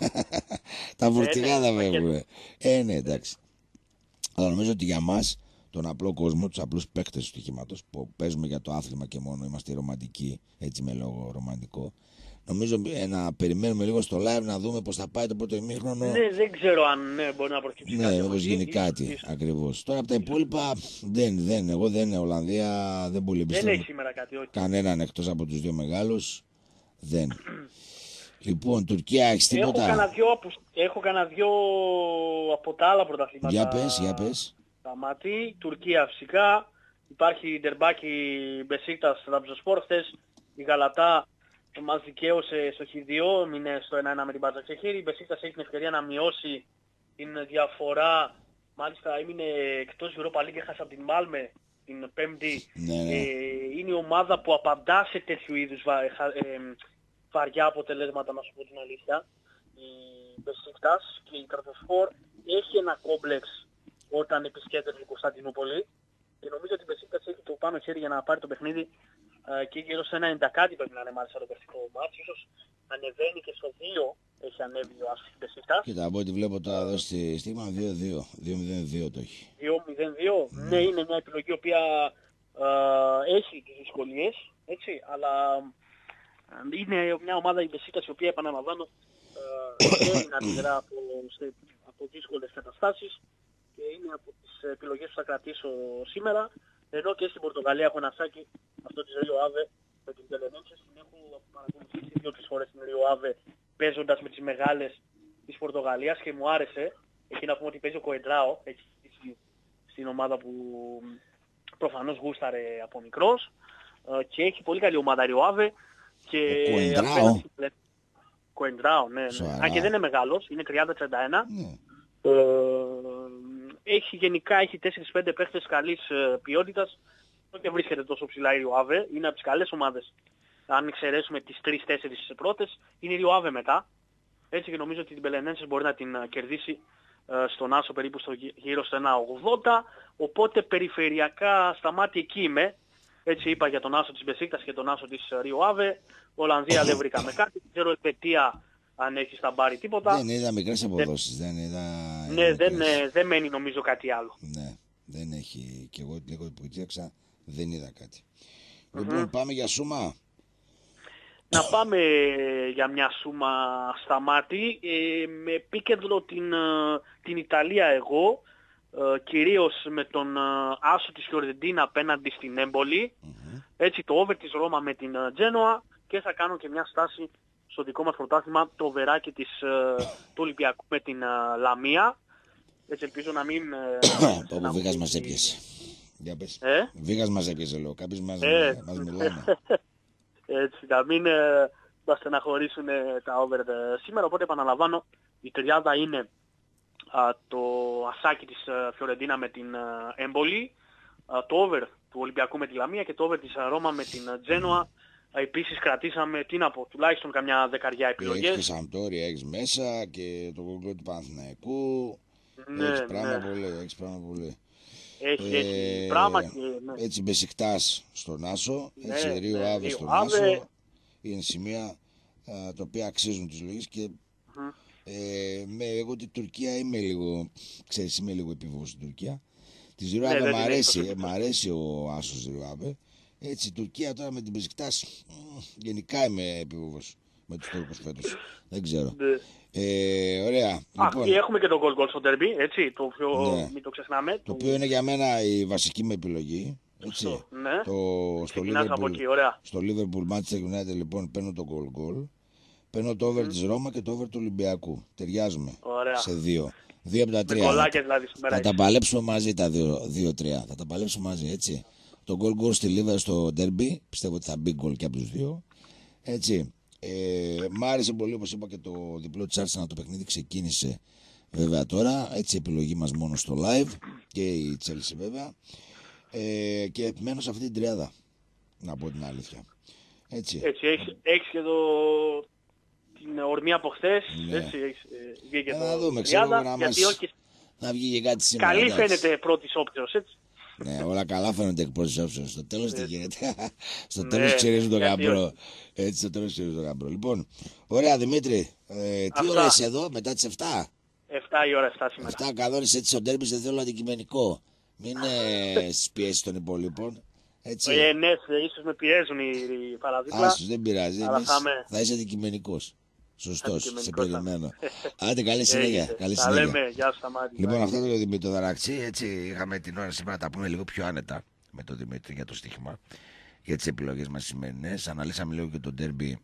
Τα φορτηγά θα φύγουν. Ε, ναι, εντάξει. Αλλά νομίζω ότι για μας, τον απλό κόσμο, τους απλούς παίκτες του στοιχήματος, που παίζουμε για το άθλημα και μόνο, είμαστε ρομαντικοί, έτσι με λόγο ρομαντικό. Νομίζω ε, να περιμένουμε λίγο στο live να δούμε πώς θα πάει το πρώτο ημίχρονο. Ναι, δεν ξέρω αν ναι, μπορεί να προκύψει ναι, κάτι. Ναι, όπως γίνει κάτι, ίσως. Ακριβώς. Τώρα από τα υπόλοιπα, δεν, δεν, εγώ δεν είναι Ολλανδία, δεν πολύ πιστεύω. Δεν έχει σήμερα κάτι, όχι. Κανέναν εκτός από τους δύο μεγάλους, δεν. Λοιπόν, Τουρκία, έχεις τίποτα? Έχω κανένα δυο, έχω κανένα δυο από τα άλλα πρωταθλήματα. Για πες, για πες. Τα μάτι, Τουρκία φυσικά. Υπάρχει Ντερμπάκι Μπεσίκτας Ραμπζοσπόρ. Χθες η Γαλατά μας δικαίωσε στο χ δύο, μείνε στο ένα ένα με την Μπατζαξεχήρη. Η Μπεσίκτας έχει την ευκαιρία να μειώσει την διαφορά. Μάλιστα έμεινε εκτός Europa League, έχασε από την Μάλμε την Πέμπτη. Ναι, ναι. Ε, είναι η ομάδα που απαντά σε τέτοιου είδους βα, ε, ε, βαριά αποτελέσματα, να σου πω την αλήθεια. Η Μπεσίκτας και η Ραμπζοσπόρ έχει ένα κόμπλεξ όταν επισκέπτεται την Κωνσταντινούπολη. Και νομίζω ότι η Μπεσίκτας έχει το πάνω χέρι για να πάρει το παιχνίδι ε, και γύρω σε ένα ενενήντα κάτι πρέπει να είναι μάλιστα το περσικό μάτς. Ίσως ανεβαίνει και στο δύο, έχει ανέβει ο Άσης της Μπεσίκτας. Κοίτα, από ό,τι βλέπω τώρα εδώ στη στίγμα δύο δύο, δύο μηδέν δύο το έχει. δύο μηδέν δύο, ναι. Ναι, είναι μια επιλογή η οποία ε, έχει τις δυσκολίες, έτσι, αλλά ε, είναι μια ομάδα η Μπεσίκτας η οποία, επαναλαμβάνω, θέλει ε, να αντιδρά από, από δύσκολες καταστάσεις. Και είναι από τις επιλογές που θα κρατήσω σήμερα. Ενώ και στην Πορτογαλία έχω ένα σάκι, αυτό της Ρίο Άβε με την Τελενότσες. Την έχω παρακολουθήσει δύο-τρεις φορές την Ρίο Άβε παίζοντας με τις μεγάλες της Πορτογαλίας και μου άρεσε. Εκεί να πούμε ότι παίζει ο Κοεντράο, έχει στην ομάδα που προφανώς γούσταρε από μικρός. Και έχει πολύ καλή ομάδα Ρίο Άβε. Και ο Κοεντράο. Κοεντράο, ναι, ναι. Αν και δεν είναι μεγάλος, είναι τριάντα τριάντα ένα. Mm. Ε, έχει γενικά έχει τέσσερα πέντε παίχτες καλής ε, ποιότητας. Δεν βρίσκεται τόσο ψηλά η Ριοάβε. Είναι από τις καλές ομάδες. Αν εξαιρέσουμε τις τρεις τέσσερις πρώτες, είναι η Ριοάβε μετά. Έτσι και νομίζω ότι την Μπελενένσες μπορεί να την κερδίσει στον Άσο περίπου στο γύρω στο ένα ογδόντα. Οπότε περιφερειακά στα μάτια εκεί είμαι. Έτσι είπα για τον Άσο της Μπεσίκτας και τον Άσο της Ρίο Άβε. Ολλανδία δεν βρήκαμε κάτι. Δεν ξέρω Ελβετία αν έχει στα μπάρει τίποτα. Δεν είδα μικρές αποδόσεις. Δεν, δεν είδα... Ναι, δεν, δεν μένει νομίζω κάτι άλλο. Ναι, δεν έχει. Και εγώ λίγο που κοίταξα δεν είδα κάτι. Mm-hmm. Λοιπόν, πάμε για σούμα. Να πάμε για μια σούμα στα μάτι. Ε, με επίκεντρο την, την Ιταλία εγώ. Ε, κυρίως με τον ε, Άσο της Φιωρεντίνα απέναντι στην Έμπολη. Mm-hmm. Έτσι το over της Ρώμα με την Τζένοα. Και θα κάνω και μια στάση στο δικό μας πρωτάθλημα, το βεράκι της, ε, του Ολυμπιακού με την ε, Λαμία. Έτσι ελπίζω να μην... Ε, Όπου Βίγας μας έπιασε. Για πες. Ε? Βίγας μας έπιασε λέω. Κάποιοι μας, ε, μας μιλάνε. Έτσι, να μην ε, μας στεναχωρήσουν ε, τα over ε, σήμερα. Οπότε επαναλαμβάνω, η τριάδα είναι α, το ασάκι της ε, Φιωρεντίνα με την ε, Έμπολη, α, το over του Ολυμπιακού με τη Λαμία και το over της Ρώμα με την ε, Τζένοα. Επίσης κρατήσαμε, τι να πω, τουλάχιστον καμιά δεκαριά επιλογές. Έχεις και Σαμπτόρια, έχεις μέσα και το κογκό του Παναθηναϊκού. Ναι, έχεις πράγμα ναι. πολύ, έχεις πράγμα πολύ. Έχει, ε, έχει πράγμα και... Ναι. Έτσι Μπεσικτάς στον Άσο, Ναι, έτσι Ρίο ναι, Άβε στον Άβε. Άσο. Είναι σημεία α, τα οποία αξίζουν τις λογές και Mm-hmm. ε, με, εγώ την Τουρκία είμαι λίγο, ξέρεις, είμαι λίγο επίβολος στην Τουρκία. Της Ρίο Ναι, Άβε δεν μ' είναι αρέσει, αυτό. μ' αρέσει ο Άσος Ρίο Άβε. Έτσι η Τουρκία τώρα με την Μπεσικτάς, γενικά είμαι επίβολος με τους Τούρκους φέτος. Δεν ξέρω. Ναι. Ε, ωραία. Α, Λοιπόν, και έχουμε και το goal goal στο derby, έτσι, το πιο, ναι. μην το ξεχνάμε. Το του... οποίο είναι για μένα η βασική μου επιλογή. Έτσι. Στο, ναι. Το, στο Ξεκινάς από Liverpool, εκεί, ωραία. στο Liverpool Manchester United λοιπόν παίρνω το goal goal. Παίρνω το over mm. της Ρώμα και το over του Ολυμπιακού. Ταιριάζουμε ωραία. Σε δύο. Δύο από τα τρία. Με κολλάκες δηλαδή σήμερα. Θα τα παλέψουμε μαζί τα δύο τρία. Θα τα παλέψουμε μαζί, έτσι. Το goal goal στη Liverpool στο derby. Πιστεύω ότι θα μπει goal και από τους δύο. Έτσι. Ε, μ' άρεσε πολύ, όπως είπα, και το διπλό της Arsenal. Το παιχνίδι ξεκίνησε βέβαια τώρα. Έτσι η επιλογή μας μόνο στο live. Και η Chelsea βέβαια. Ε, και επιμένω σε αυτή την τριάδα. Να πω την αλήθεια. Έτσι. Έτσι έχεις, έχεις και το... την ορμή από χθες. Ναι. Έτσι έχεις ε, βγει και ε, το να δούμε, ξέρω να γιατί μας... όχι... Να βγει και κάτι σήμερα. Καλή εντάξει. φαίνεται πρώτης όψεως, έτσι. Ναι, όλα καλά φαίνονται εκ πρώτης όψεως. Στο τέλος τι γίνεται. Στο Ναι, τέλος ξερίζουν τον γιατί γαμπρό. όχι. Έτσι, στο τέλος ξερίζουν τον γαμπρό. Λοιπόν, ωραία Δημήτρη, ε, τι Αυτά. ώρα είσαι εδώ μετά τις εφτά. εφτά η ώρα εφτά σήμερα. εφτά κανόνες έτσι στο ντέρμπι, δεν θέλω αντικειμενικό. Μην ε, στις πιέσεις των υπόλοιπων. Έτσι. Ε, ναι, ίσως με πιέζουν οι, οι παραδίπλα. Άσους, δεν πειράζει. Αλλά Εμείς θα, με... θα είσαι αντικειμενικός. Σωστός, σε Αντικειμενικός θα περιμένω. Άντε, καλή συνέχεια. Έχετε. Καλή Τα συνέχεια. λέμε, γεια σου Σταμάτη. Λοιπόν, αυτό το Δημήτρη Δαραξή, έτσι είχαμε την ώρα σήμερα να τα πούμε λίγο πιο άνετα με τον Δημήτρη για το στοίχημα, για τις επιλογές μας σημερινές. Αναλύσαμε λίγο και το ντέρμπι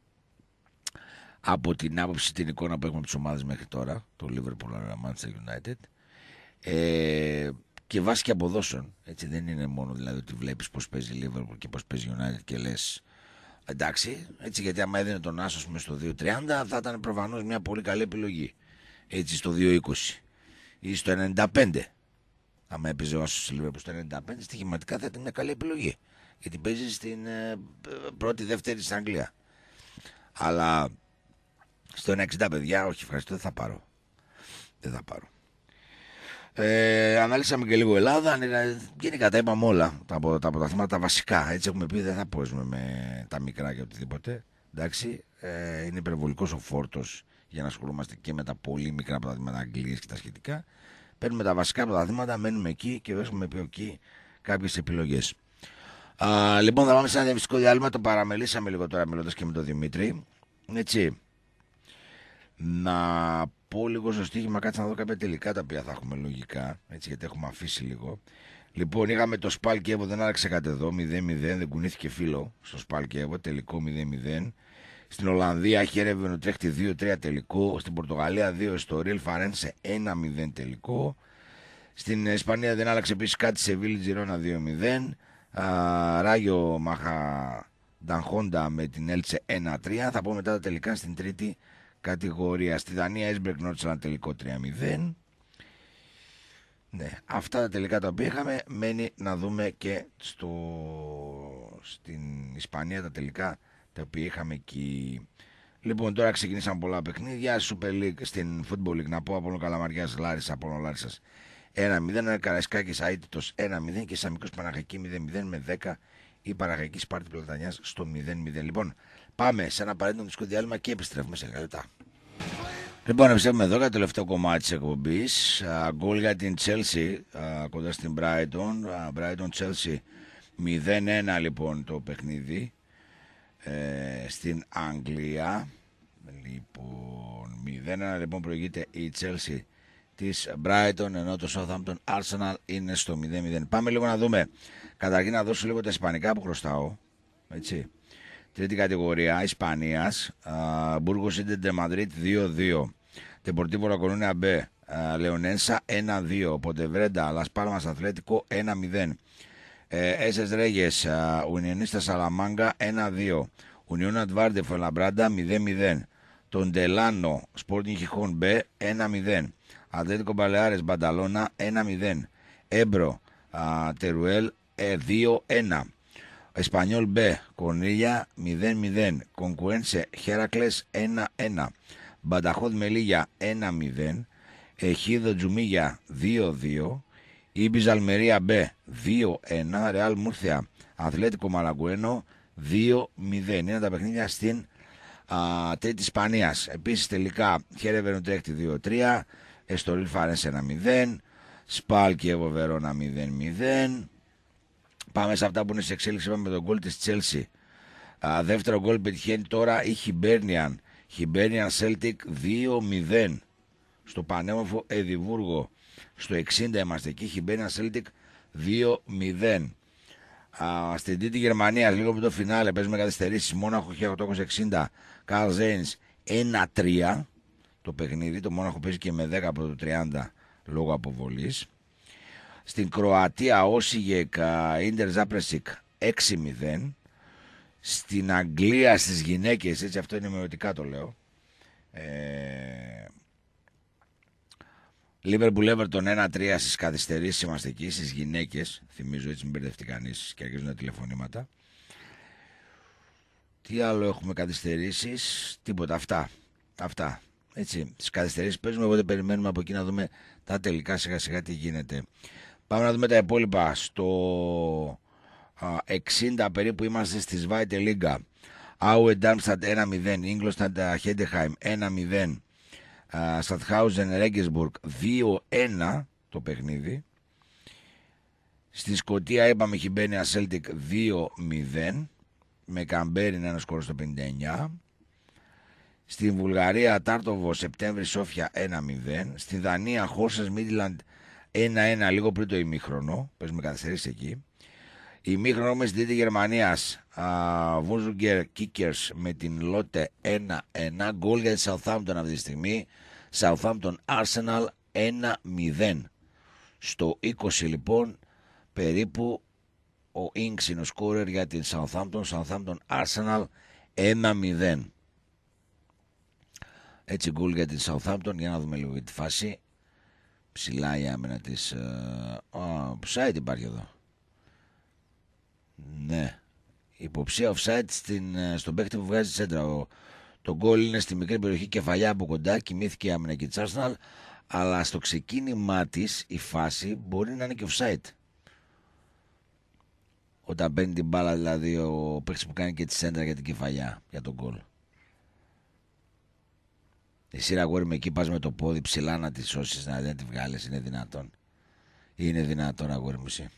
από την άποψη, την εικόνα που έχουμε από τις ομάδες μέχρι τώρα, το Liverpool Manchester United. Ε, και βάσει και αποδόσεων, έτσι δεν είναι μόνο δηλαδή ότι βλέπεις πώς παίζει Liverpool και πώς παίζει United και λες εντάξει, έτσι, γιατί άμα έδινε τον Άσο πούμε, στο δύο τριάντα θα ήταν προφανώς μια πολύ καλή επιλογή. Έτσι στο δύο είκοσι ή στο ενενήντα πέντε. Άμα έπαιζε ο Άσος Liverpool στο ενενήντα πέντε, στοιχηματικά θα ήταν μια καλή επιλογή. Γιατί παίζει στην ε, πρώτη, δεύτερη στην Αγγλία. Αλλά στο ένα εξήντα παιδιά, όχι ευχαριστώ, δεν θα πάρω. Δεν θα πάρω. Ε, αναλύσαμε και λίγο Ελλάδα. Γενικά τα είπαμε όλα τα, τα αποταθήματα βασικά. Έτσι έχουμε πει δεν θα παίζουμε με τα μικρά και οτιδήποτε. Εντάξει, ε, είναι υπερβολικός ο φόρτος για να ασχολούμαστε και με τα πολύ μικρά αποταθήματα Αγγλίας και τα σχετικά. Παίρνουμε τα βασικά αποταθήματα, μένουμε εκεί και έχουμε πει εκεί κάποιες επιλογές. Α, λοιπόν, θα πάμε σε ένα διαφημιστικό διάλειμμα. Το παραμελήσαμε λίγο τώρα μιλώντας και με τον Δημήτρη. Έτσι. Να πω λίγο στο στοίχημα, κάτσε να δω κάποια τελικά τα οποία θα έχουμε λογικά. Έτσι, γιατί έχουμε αφήσει λίγο. Λοιπόν, είχαμε το Σπάλ Κιέβο, δεν άλλαξε κάτι εδώ. μηδέν μηδέν, δεν κουνήθηκε φίλο στο Σπάλ Κιέβο, τελικό μηδέν μηδέν. Στην Ολλανδία χέρευε ο Τρέχτη δύο τρία τελικό. Στην Πορτογαλία δύο στο Ριλ Φαρένσε ένα μηδέν τελικό. Στην Ισπανία δεν άλλαξε επίσης κάτι, σε Βίλη Τζιρόνα δύο μηδέν. Ράγιο Μαχα Ντανχόντα με την Έλτσε ένα τρία. Θα πω μετά τα τελικά στην τρίτη κατηγορία. Στη Δανία Έσμπεργκ Νότσελαν τελικό τρία μηδέν. Ναι, αυτά τα τελικά τα οποία είχαμε. Μένει να δούμε και στο... στην Ισπανία τα τελικά τα οποία είχαμε εκεί. Λοιπόν, τώρα ξεκινήσαν πολλά παιχνίδια. Super League στην Football League. Να πω από Καλαμαριάς Λάρισα, από Λάρισας ένα μηδέν. Καραϊσκάκης αίτητος ένα μηδέν και Σαμικός Παναχαϊκή μηδέν μηδέν με δέκα. Η Παναχαϊκή Σπάρτη Πλατανιάς στο μηδέν μηδέν. Λοιπόν, πάμε σε ένα απαραίτητο μουσικό διάλειμμα και επιστρέφουμε σε λίγα λεπτά. Λοιπόν, επιστρέφουμε εδώ για το τελευταίο κομμάτι της εκπομπής. Γκολ για την Chelsea κοντά στην Brighton. Brighton Chelsea μηδέν ένα λοιπόν το παιχνίδι ε, στην Αγγλία. Λοιπόν, μηδέν ένα λοιπόν προηγείται η Chelsea της Brighton, ενώ το Southampton Arsenal είναι στο μηδέν μηδέν. Πάμε λίγο να δούμε. Καταρχήν να δώσω λίγο τα ισπανικά που χρωστάω. Έτσι. Τρίτη κατηγορία Ισπανίας. Μπούργος Ίντερ Μαδρίτ δύο δύο. Deportivo La Coruña B. Λεωνένσα ένα δύο. Ποντεβρέντα Las Palmas Atlético ένα μηδέν. Έσες Ρέγες Ουνιονίστα Σαλαμάγκα ένα δύο. Ουνιόν Αντβάρντε Φολαμπράντα μηδέν μηδέν. Τον Τελάνο Sporting Gijón B ένα μηδέν. Ατλέτικο Μπαλεάρες Μπανταλώνα ένα μηδέν. Έμπρο Τερουέλ δύο ένα. Εσπανιόλ B Κορνίλια μηδέν μηδέν. Κονκουένσε Χέρακλες ένα ένα. Μπανταχώδ Μελίγια ένα μηδέν. Εχίδο Τζουμίγια δύο δύο. Ήμπιζ Αλμερία B δύο ένα. Ρεάλ Μούρθια Αθλέτικο Μαλαγκουένο δύο μηδέν. Είναι τα παιχνίδια στην α, τρίτη Ισπανίας. Επίσης τελικά Χέρε Τρέχτη δύο τρία. Εστορίλ Φαρένσε ένα μηδέν. Σπάλ Κιέβο Βερόνα μηδέν μηδέν. Πάμε σε αυτά που είναι σε εξέλιξη. Πάμε με τον γκολ της Chelsea. Α, δεύτερο γκολ πετυχαίνει τώρα η Χιμπέρνιαν. Χιμπέρνιαν Celtic δύο μηδέν. Στο πανέμορφο Εδιμβούργο. Στο εξήντα είμαστε εκεί. Χιμπέρνιαν Celtic δύο μηδέν. Α, στην τρίτη Γερμανία, λίγο με το φινάλε, παίζουμε καθυστερήσεις. Μόναχο χίλια οκτακόσια εξήντα. Καρλ Ζέινς ένα τρία. Το παιχνίδι. Το Μόναχο παίζει και με δέκα από το τριάντα λόγω αποβολής. Στην Κροατία Όσιγεκ Ίντερ Ζάπρεσικ έξι μηδέν. Στην Αγγλία στις γυναίκες, έτσι αυτό είναι μειωτικά το λέω, Λίβερπουλ Έβερτον ένα τρία στις καθυστερήσεις είμαστε εκεί, στις γυναίκες. Θυμίζω έτσι μην μπερδευτεί κανείς και αρχίζουν τα τηλεφωνήματα. Τι άλλο έχουμε καθυστερήσεις? Τίποτα, αυτά. Αυτά. Έτσι, τις καθυστερήσεις παίζουμε, οπότε περιμένουμε από εκεί να δούμε τα τελικά σιγά σιγά τι γίνεται. Πάμε να δούμε τα υπόλοιπα. Στο εξήντα περίπου είμαστε στη Σβάιτε Λίγκα. Άουε Ντάρμσταντ ένα μηδέν. Ίγκλοσταντ Χέντεχάιμ ένα μηδέν. Στατχάουζεν Ρέγκεσμπουργκ δύο ένα το παιχνίδι. Στη Σκωτία είπαμε Χιμπένια Σέλτικ δύο μηδέν. Με Καμπέριν ένα σκορ στο πενήντα εννιά. Στην Βουλγαρία Τάρτοβο Σεπτέμβρη Σόφια ένα μηδέν. Στη Δανία Χόρσες Μίτλαντ ένα ένα λίγο πριν το ημίχρονο. Παίζουμε καθυστερήσεις εκεί. Ημίχρονο με στην τρίτη Γερμανίας Βούζουγκερ Κίκερς με την Λότε ένα ένα. Γκολ για τη Southampton αυτή τη στιγμή. Southampton Arsenal ένα μηδέν. Στο είκοσι λοιπόν περίπου ο Ινγκς είναι ο σκόρερ για την Southampton. Southampton Arsenal ένα μηδέν. Έτσι γκολ για την Southampton. Για να δούμε λίγο για τη φάση. Ψηλά η άμυνα της. Uh, offside υπάρχει εδώ. Ναι. Υποψία offside στην, στον παίκτη που βγάζει τσέντρα. Ο, το γκολ είναι στη μικρή περιοχή, κεφαλιά από κοντά. Κοιμήθηκε η άμυνα και της Arsenal. Αλλά στο ξεκίνημά της η φάση μπορεί να είναι και offside. Όταν μπαίνει την μπάλα δηλαδή ο παίκτης που κάνει και τη τσέντρα για την κεφαλιά. Για τον γκολ. Εσύ αγόρι με εκεί πας με το πόδι ψηλά να τη σώσεις, να δεν τη βγάλεις. Είναι δυνατόν? Είναι δυνατόν αγόρι μου εσύ?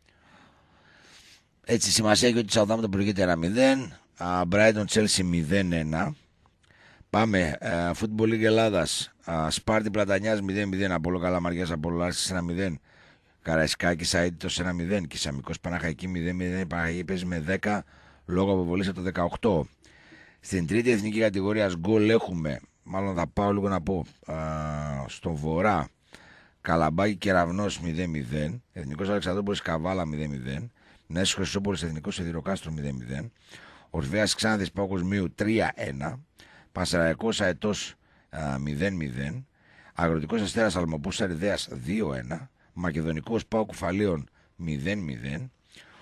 Έτσι σημασία έχει ότι η Southampton προηγείται ένα μηδέν. Brighton Chelsea μηδέν ένα. Πάμε. Uh, Football League Ελλάδας. Uh, Σπάρτη Πλατανιάς μηδέν μηδέν. Απόλλω Καλαμαριάς Απόλλω Λάρισας ένα μηδέν. Καραϊσκάκης Αίτητος ένα μηδέν. Και Σαμικός Παναχαϊκή μηδέν μηδέν. Η Παναχαϊκή παίζει με δέκα λόγω αποβολής από το δεκαοκτώ. Στην τρίτη εθνική κατηγορία γκολ έχουμε. Μάλλον θα πάω λίγο να πω. Uh, στον Βορρά Καλαμπάκη Κεραυνός μηδέν μηδέν. Εθνικός Αλεξανδρούπολης Καβάλα μηδέν μηδέν. Νέας Χρυσόπολης Εθνικός Σιδηροκάστρο μηδέν μηδέν. Ορφέας Ξάνθης Παοκοσμίου τρία ένα. Πασαραϊκός Αετός μηδέν μηδέν. Αγροτικός Αστέρας Αλμοπούς Αριδέας δύο ένα. Μακεδονικός Πάο Κουφαλίων μηδέν μηδέν.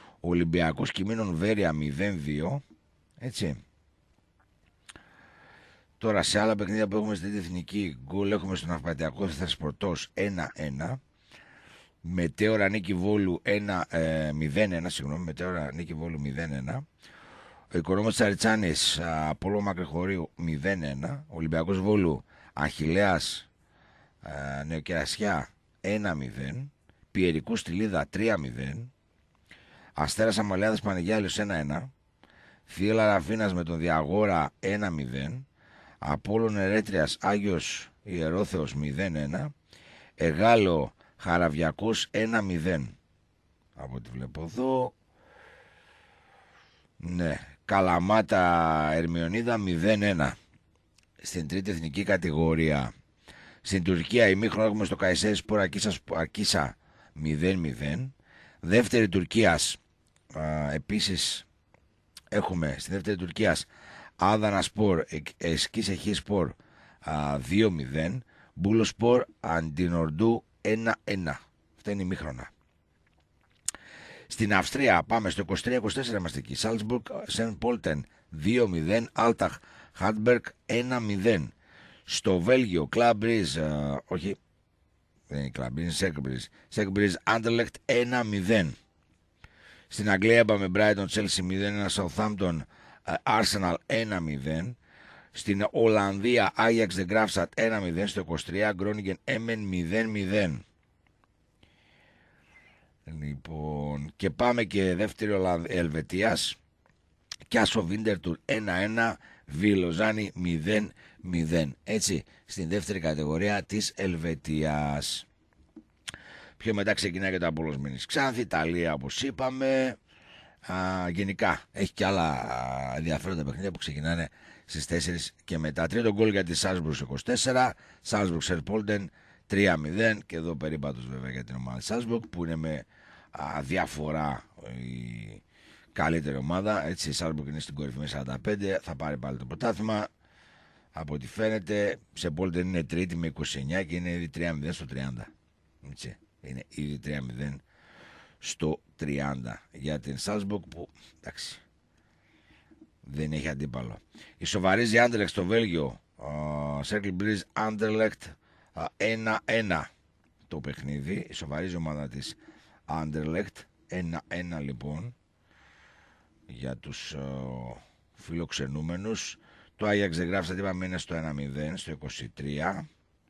Ολυμπιακός Κιμήνων Βέρεια μηδέν δύο. Έτσι. Τώρα σε άλλα παιχνίδια που έχουμε στην εθνική, γκολ έχουμε στον Αυπατιακό Θεσπορτός ένα ένα. Μετέωρα Νίκη Βόλου μηδέν ένα, συγγνώμη, Μετέωρα Νίκη Βόλου μηδέν ένα. Ο Οικονόμος Τσαριτσάνης Απόλλων Μακρυχωρίου μηδέν ένα. Ολυμπιακός Βόλου Αχιλλέας Νεοκερασιά ένα μηδέν. Πιερικού Στυλίδα τρία μηδέν. Αστέρας Αμαλιάδας Πανεγιάλιος ένα ένα. Θύελλα Ραφίνας με τον Διαγόρα ένα μηδέν. Απόλλων Ερέτριας Άγιος Ιερόθεος μηδέν ένα. Εγάλο Χαραβιακός ένα μηδέν. Από ό,τι βλέπω εδώ. Ναι. Καλαμάτα Ερμιονίδα μηδέν ένα. Στην τρίτη εθνική κατηγορία. Στην Τουρκία ημίχρονο έχουμε στο Καϊσέρι Σπορ Ακίσα μηδέν μηδέν. Δεύτερη Τουρκίας α, επίσης έχουμε στη δεύτερη Τουρκίας Άδανα Σπορ Εσκής Εχή Σπορ δύο μηδέν. Μπούλο Σπορ Αντινορντού ένα ένα. Αυτά είναι ημίχρονα. Στην Αυστρία πάμε στο είκοσι τρία είκοσι τέσσερα είμαστε εκεί. Σάλτσμπουργκ Σεν Πόλτεν δύο μηδέν. Άλταχ Χάντμπεργκ ένα μηδέν. Στο Βέλγιο Κλαμπ Μπριζ, όχι, δεν είναι Κλαμπ Μπριζ, Σέκ Μπριζ, Σέκ Μπριζ Άντερλεκτ ένα μηδέν. Στην Αγγλία πάμε Brighton Chelsea μηδέν ένα. Southampton Arsenal ένα μηδέν. Στην Ολλανδία Ajax De Graafschap ένα μηδέn. Στο είκοσι τρία Groningen Emmen μηδέν μηδέν. Λοιπόν, και πάμε και δεύτερη Ελβετίας. Κιάσο Βίντερτουρ ένα ένα. Βιλοζάνη μηδέν μηδέν. Έτσι, στην δεύτερη κατηγορία της Ελβετίας. Πιο μετά ξεκινάει και το Απόλλωνας Ξάνθη, Ιταλία όπως είπαμε. Α, γενικά έχει και άλλα ενδιαφέροντα παιχνίδια που ξεκινάνε στις τέσσερις και μετά. Τρίτο γκολ για τη Σάλσμπουργκ είκοσι τέσσερα. Σάλσμπουργκ Σερπόλτεν τρία μηδέν. Και εδώ περίπατος βέβαια για την ομάδα Σάλσμπουργκ που είναι με α, διαφορά η καλύτερη ομάδα. Έτσι η Σάλσμπουργκ είναι στην κορυφή με σαράντα πέντε. Θα πάρει πάλι το πρωτάθλημα. Από ό,τι φαίνεται σε Πόλτεν είναι τρίτη με είκοσι εννιά και είναι ήδη τρία μηδέν στο τριάντα. Έτσι, είναι ήδη τρία μηδέν στο τριάντα για την Σάλσμπουργκ που εντάξει δεν έχει αντίπαλο. Ισοβαρίζει Άντερλεκτ στο Βέλγιο. Σέρκλ Μπριζ Άντερλεκτ ένα ένα το παιχνίδι. Ισοβαρίζει η ομάδα της Άντερλεκτ ένα ένα λοιπόν για τους uh, φιλοξενούμενους. Το Άγιαξ De Graafschap είπαμε είναι στο ένα μηδέν στο είκοσι τρία.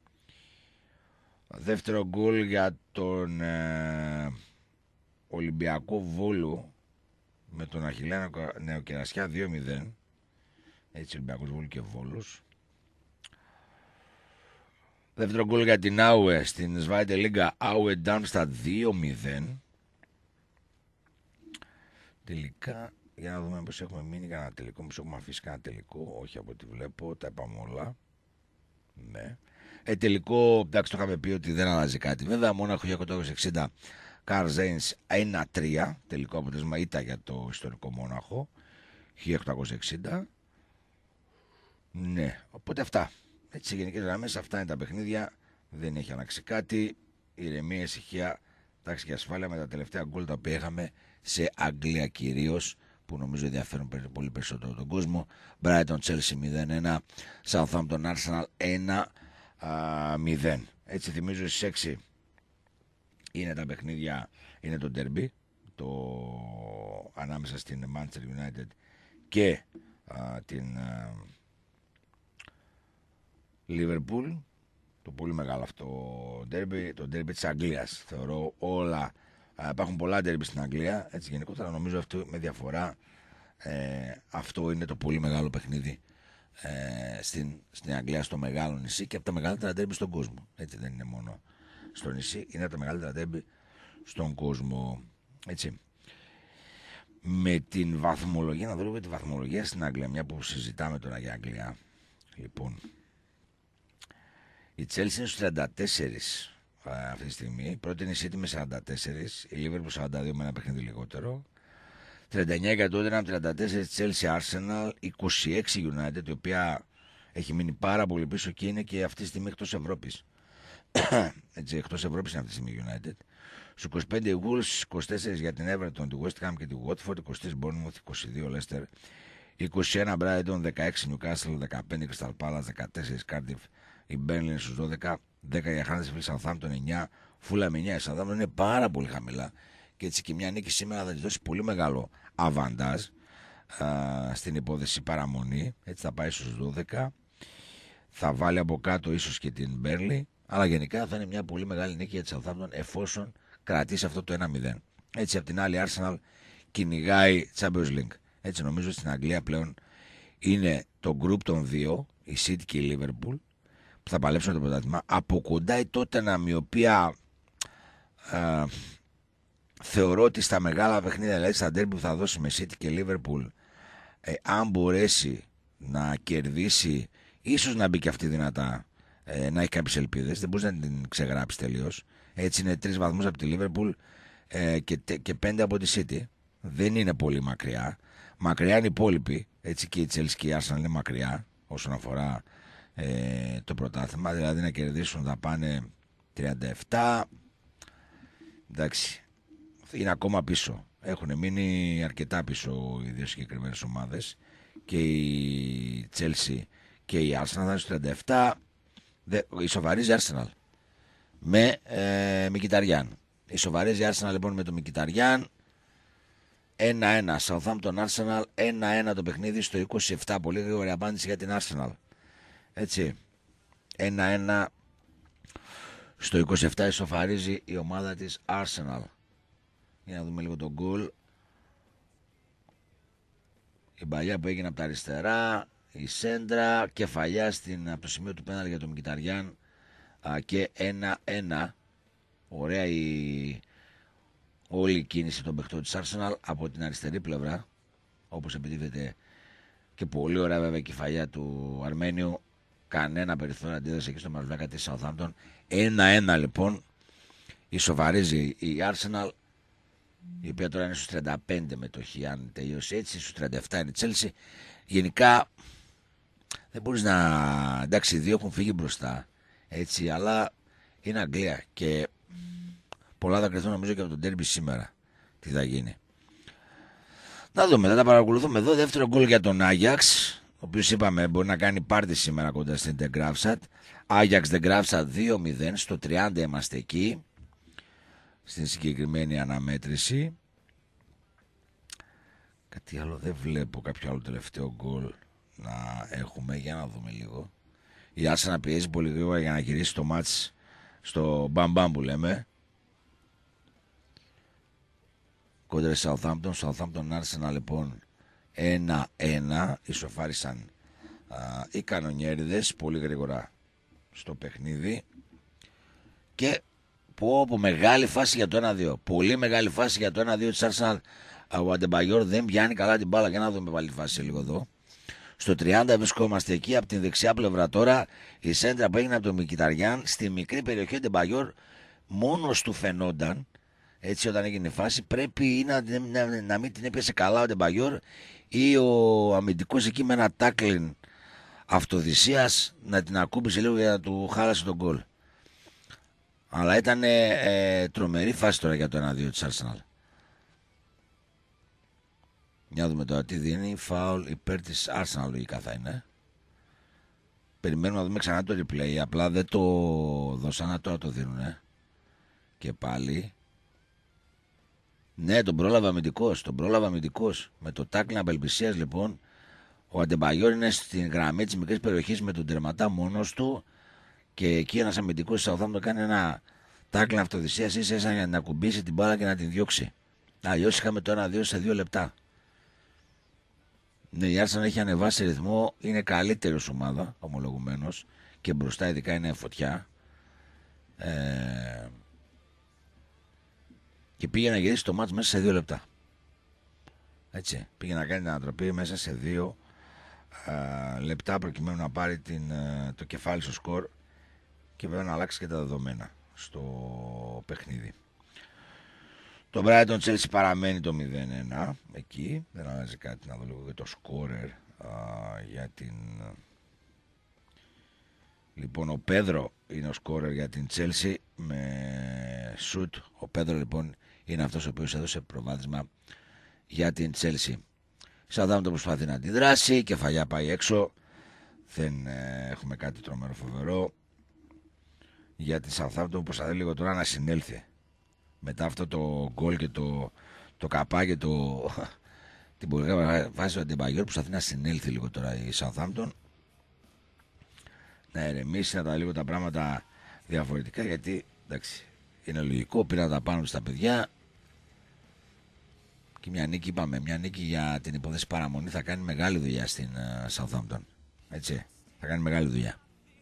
Δεύτερο γκολ για τον ε, Ολυμπιακό Βόλο με τον Αχιλλέα Νεοκερασιά δύο μηδέν. Έτσι Ολυμπιακός Βόλου και Βόλος. Δεύτερο γκολ για την Άουε στην Σβάιτε Λίγκα. Άουε Ντάρμσταντ δύο μηδέν. Τελικά για να δούμε πως έχουμε μείνει κανένα τελικό. Μήπως έχουμε αφήσει κανένα τελικό. Όχι από ό,τι βλέπω. Τα είπαμε όλα. Ναι. Ε, τελικό, εντάξει, το είχαμε πει ότι δεν αλλάζει κάτι. Βέβαια, Μόναχο χίλια οκτακόσια εξήντα Καρζέινς ένα τρία. Τελικό αποτέλεσμα ήταν για το ιστορικό Μόναχο. χίλια οκτακόσια εξήντα. Ναι, οπότε αυτά. Έτσι, σε γενικές γραμμές, αυτά είναι τα παιχνίδια. Δεν έχει αλλάξει κάτι. Ηρεμία, ησυχία, τάξη και ασφάλεια με τα τελευταία γκολ τα οποία είχαμε σε Αγγλία κυρίως, που νομίζω ενδιαφέρουν πολύ περισσότερο τον κόσμο. Brighton Chelsea μηδέν ένα. Southampton Arsenal ένα μηδέν. Έτσι θυμίζω στις έξι είναι τα παιχνίδια, είναι το derby το ανάμεσα στην Manchester United και α, την α, Liverpool, το πολύ μεγάλο αυτό derby, το derby της Αγγλίας. Θεωρώ όλα, α, υπάρχουν πολλά derby στην Αγγλία, έτσι γενικότερα νομίζω αυτό με διαφορά ε, αυτό είναι το πολύ μεγάλο παιχνίδι Ε, στην, στην Αγγλία, στο μεγάλο νησί και από τα μεγαλύτερα ντέρμπι στον κόσμο. Έτσι δεν είναι μόνο στο νησί, είναι από τα μεγαλύτερα ντέρμπι στον κόσμο. Έτσι. Με την βαθμολογία, να δούμε τη βαθμολογία στην Αγγλία, μια που συζητάμε τώρα για Αγγλία. Λοιπόν, η Chelsea είναι στους τριάντα τέσσερα α, αυτή τη στιγμή. Η πρώτη είναι η City με σαράντα τέσσερα, η Liverpool σαράντα δύο με ένα παιχνίδι λιγότερο. τριάντα εννιά για το Tottenham, τριάντα τέσσερα Chelsea Arsenal, είκοσι έξι United, η οποία έχει μείνει πάρα πολύ πίσω και είναι και αυτή τη στιγμή εκτός Ευρώπης. Έτσι, εκτός Ευρώπης είναι αυτή τη στιγμή United. Στους είκοσι πέντε Wolves, είκοσι τέσσερα για την Everton, τη West Ham και τη Watford, είκοσι τρία Bournemouth, είκοσι δύο Leicester, είκοσι ένα Brighton, δεκαέξι Newcastle, δεκαπέντε Crystal Palace, δεκατέσσερα Cardiff, η Burnley στους δώδεκα, δέκα η Huddersfield, Southampton εννιά, Fulham εννιά. Η Southampton είναι πάρα πολύ χαμηλά και έτσι και μια νίκη σήμερα θα της δώσει πολύ μεγάλο αβαντάζ στην υπόθεση παραμονή. Έτσι θα πάει στους δώδεκα, θα βάλει από κάτω ίσως και την Burnley, αλλά γενικά θα είναι μια πολύ μεγάλη νίκη για τη Southampton εφόσον κρατήσει αυτό το ένα μηδέν. Έτσι απ' την άλλη Arsenal κυνηγάει Champions League. Έτσι νομίζω στην Αγγλία πλέον είναι το group των δύο, η City και η Liverpool, που θα παλέψουν το πρωτάθλημα. Από κοντά η Tottenham, η οποία α, θεωρώ ότι στα μεγάλα παιχνίδια, δηλαδή στα ντέρμπι που θα δώσει με City και Liverpool, ε, αν μπορέσει να κερδίσει, ίσως να μπει και αυτή δυνατά, ε, να έχει κάποιες ελπίδες. Δεν μπορεί να την ξεγράψει τελείως. Έτσι είναι τρεις βαθμούς από τη Liverpool ε, και, και πέντε από τη City. Δεν είναι πολύ μακριά. Μακριά είναι οι υπόλοιποι. Έτσι και η Chelsea και η Arsenal είναι μακριά όσον αφορά ε, το πρωτάθλημα. Δηλαδή να κερδίσουν θα πάνε τριάντα επτά. Εντάξει, είναι ακόμα πίσω. Έχουν μείνει αρκετά πίσω οι δύο συγκεκριμένες ομάδες. Και η Chelsea και η Arsenal θα είναι στους τριάντα επτά. Ισοβαρίζει η Arsenal με ε, Μικιταριάν. Ισοβαρίζει η Arsenal λοιπόν με το Μικιταριάν. ένα ένα Southampton Arsenal, ένα ένα το παιχνίδι στο είκοσι επτά. Πολύ γρήγορη απάντηση για την Arsenal. Έτσι, ένα ένα στο είκοσι επτά ισοφαρίζει η ομάδα της Arsenal. Για να δούμε λίγο τον γκολ. Η παλιά που έγινε από τα αριστερά, η σέντρα, κεφαλιά στην, από το σημείο του πέναλ για τον Μικιταριάν και ένα ένα. Ωραία η όλη η κίνηση των παιχτών της Arsenal από την αριστερή πλευρά, όπως επιτίθεται και πολύ ωραία βέβαια η κεφαλιά του Αρμένιου. Κανένα περιθώριο αντίδραση εκεί στο μαρουλάκα της Southampton. ένα ένα λοιπόν ισοβαρίζει η Arsenal, η οποία τώρα είναι στους τριάντα πέντε μετοχή αν τελειώσει έτσι. Στους τριάντα επτά είναι η Chelsea. Γενικά δεν μπορείς να... εντάξει, οι δύο έχουν φύγει μπροστά έτσι, αλλά είναι Αγγλία και πολλά θα κρυθούν νομίζω και από τον ντέρμπι σήμερα. Τι θα γίνει. Να δούμε, θα τα παρακολουθούμε εδώ. Δεύτερο γκολ για τον Άγιαξ, ο οποίος είπαμε μπορεί να κάνει πάρτι σήμερα κοντά στην De Graafschap. Άγιαξ De Graafschap δύο μηδέν, στο τριάντα είμαστε εκεί, στην συγκεκριμένη αναμέτρηση. Κάτι άλλο δεν βλέπω, κάποιο άλλο τελευταίο γκολ να έχουμε. Για να δούμε λίγο. Η Arsenal πιέζει πολύ γρήγορα για να γυρίσει το μάτς στο μπαμπαμ που λέμε. Κόντρα Southampton, Southampton Arsenal λοιπόν ένα ένα. Ισοφάρισαν α, οι κανονιέριδες πολύ γρήγορα στο παιχνίδι. Και πω πω μεγάλη φάση για το ένα δύο. Πολύ μεγάλη φάση για το ένα δύο της Arsenal. Ο Αντεμπαγιόρ δεν πιάνει καλά την μπάλα. Για να δούμε πάλι τη φάση λίγο εδώ. Στο τριάντα βρισκόμαστε εκεί από την δεξιά πλευρά τώρα. Η σέντρα που έγινε από τον Μικιταριάν στη μικρή περιοχή. Ο Αντεμπαγιόρ μόνος του φαινόταν. Έτσι όταν έγινε η φάση πρέπει να, να, να μην την έπιασε καλά ο Ντεμπαγιόρ ή ο αμυντικός εκεί με ένα τάκλιν αυτοδυσίας να την ακούμπησε λίγο για να του χάλασε τον γκολ. Αλλά ήταν ε, τρομερή φάση τώρα για το ένα δύο της Arsenal. Για να δούμε τώρα τι δίνει. Φάουλ υπέρ της Arsenal λογικά θα είναι. Περιμένουμε να δούμε ξανά το replay. Απλά δεν το δώσανε, τώρα το δίνουνε. Και πάλι. Ναι, τον πρόλαβε αμυντικός. Τον πρόλαβε αμυντικός. Με το τάκλιν απελπισίας λοιπόν. Ο Αντεμπαγιόρ είναι στην γραμμή της μικρής περιοχής με τον τερματά μόνος του. Και εκεί ένας αμυντικός της Southampton κάνει ένα τάκλιν αυτοδυσίας ίσα ίσα για να ακουμπήσει την μπάλα και να την διώξει. Αλλιώς είχαμε το ένα δύο σε δύο λεπτά. Ναι, η Arsenal έχει ανεβάσει ρυθμό. Είναι καλύτερη ως ομάδα, ομολογουμένως. Και μπροστά ειδικά είναι φωτιά. Ε... Και πήγε να γυρίσει το μάτς μέσα σε δύο λεπτά. Έτσι. Πήγε να κάνει την ανατροπή μέσα σε δύο α, λεπτά προκειμένου να πάρει την, α, το κεφάλι στο σκορ και βέβαια να αλλάξει και τα δεδομένα στο παιχνίδι. Το Brighton Chelsea παραμένει το μηδέν ένα εκεί. Δεν αλλάζει κάτι. Να δω λίγο και το σκόρερ για την... Λοιπόν, ο Πέδρο είναι ο σκόρερ για την Chelsea με σουτ. Ο Πέδρο λοιπόν είναι αυτός ο οποίος έδωσε προβάδισμα για την Chelsea. Southampton προσπαθεί να αντιδράσει, κεφαλιά πάει έξω. Δεν ε, έχουμε κάτι τρομερό φοβερό. Για τη Southampton προσπαθεί λίγο τώρα να συνέλθει. Μετά αυτό το γκολ και το, το καπά και το... την πολύ βάζει ο Αντεμπαγιόρ, προσπαθεί να συνέλθει λίγο τώρα η Southampton. Να ερεμήσει, να τα λίγο τα πράγματα διαφορετικά, γιατί εντάξει, είναι λογικό, πήραν τα πάνω στα παιδιά. Και μια νίκη, είπαμε, μια νίκη για την υπόθεση παραμονή θα κάνει μεγάλη δουλειά στην uh, Southampton. Έτσι, θα κάνει μεγάλη δουλειά.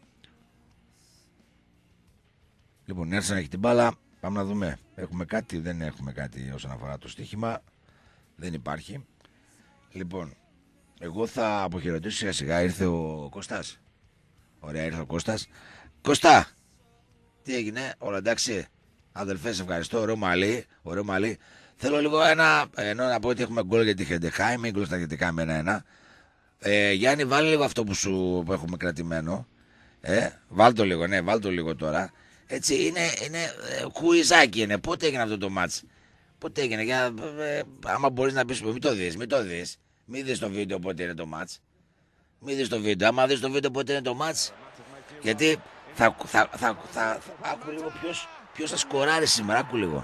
Λοιπόν, έρθει να έχει την μπάλα, πάμε να δούμε. Έχουμε κάτι, δεν έχουμε κάτι όσον αφορά το στοίχημα. Δεν υπάρχει. Λοιπόν, εγώ θα αποχαιρετήσω σιγά σιγά, ήρθε ο Κώστας. Ωραία, ήρθε ο Κώστας. Κώστα, τι έγινε, όλα εντάξει. Αδελφέ, σε ευχαριστώ, ωραίο μαλλί, ωραίο μαλλί. Θέλω λίγο ένα, ενώ να πω ότι έχουμε γκολ για τη Χεντεχάιμ, γκολ στα Χεντεχάιμ με ένα-ένα. Ε, Γιάννη, βάλει λίγο αυτό που σου που έχουμε κρατημένο. Ε, βάλ το λίγο, ναι, βάλ το λίγο τώρα. Έτσι, είναι, είναι ε, κουιζάκι είναι. Πότε έγινε αυτό το μάτς. Πότε έγινε, για, ε, άμα μπορείς να πεις, μην το δεις, μην το δεις. Μην δεις το βίντεο πότε είναι το μάτς. Μην δεις το βίντεο, άμα δεις το βίντεο πότε είναι το μάτς. Γιατί θα, θα, θα, θα, θα, θα άκου λίγο ποιος, ποιος θα σκοράρει σήμερα, άκου λίγο.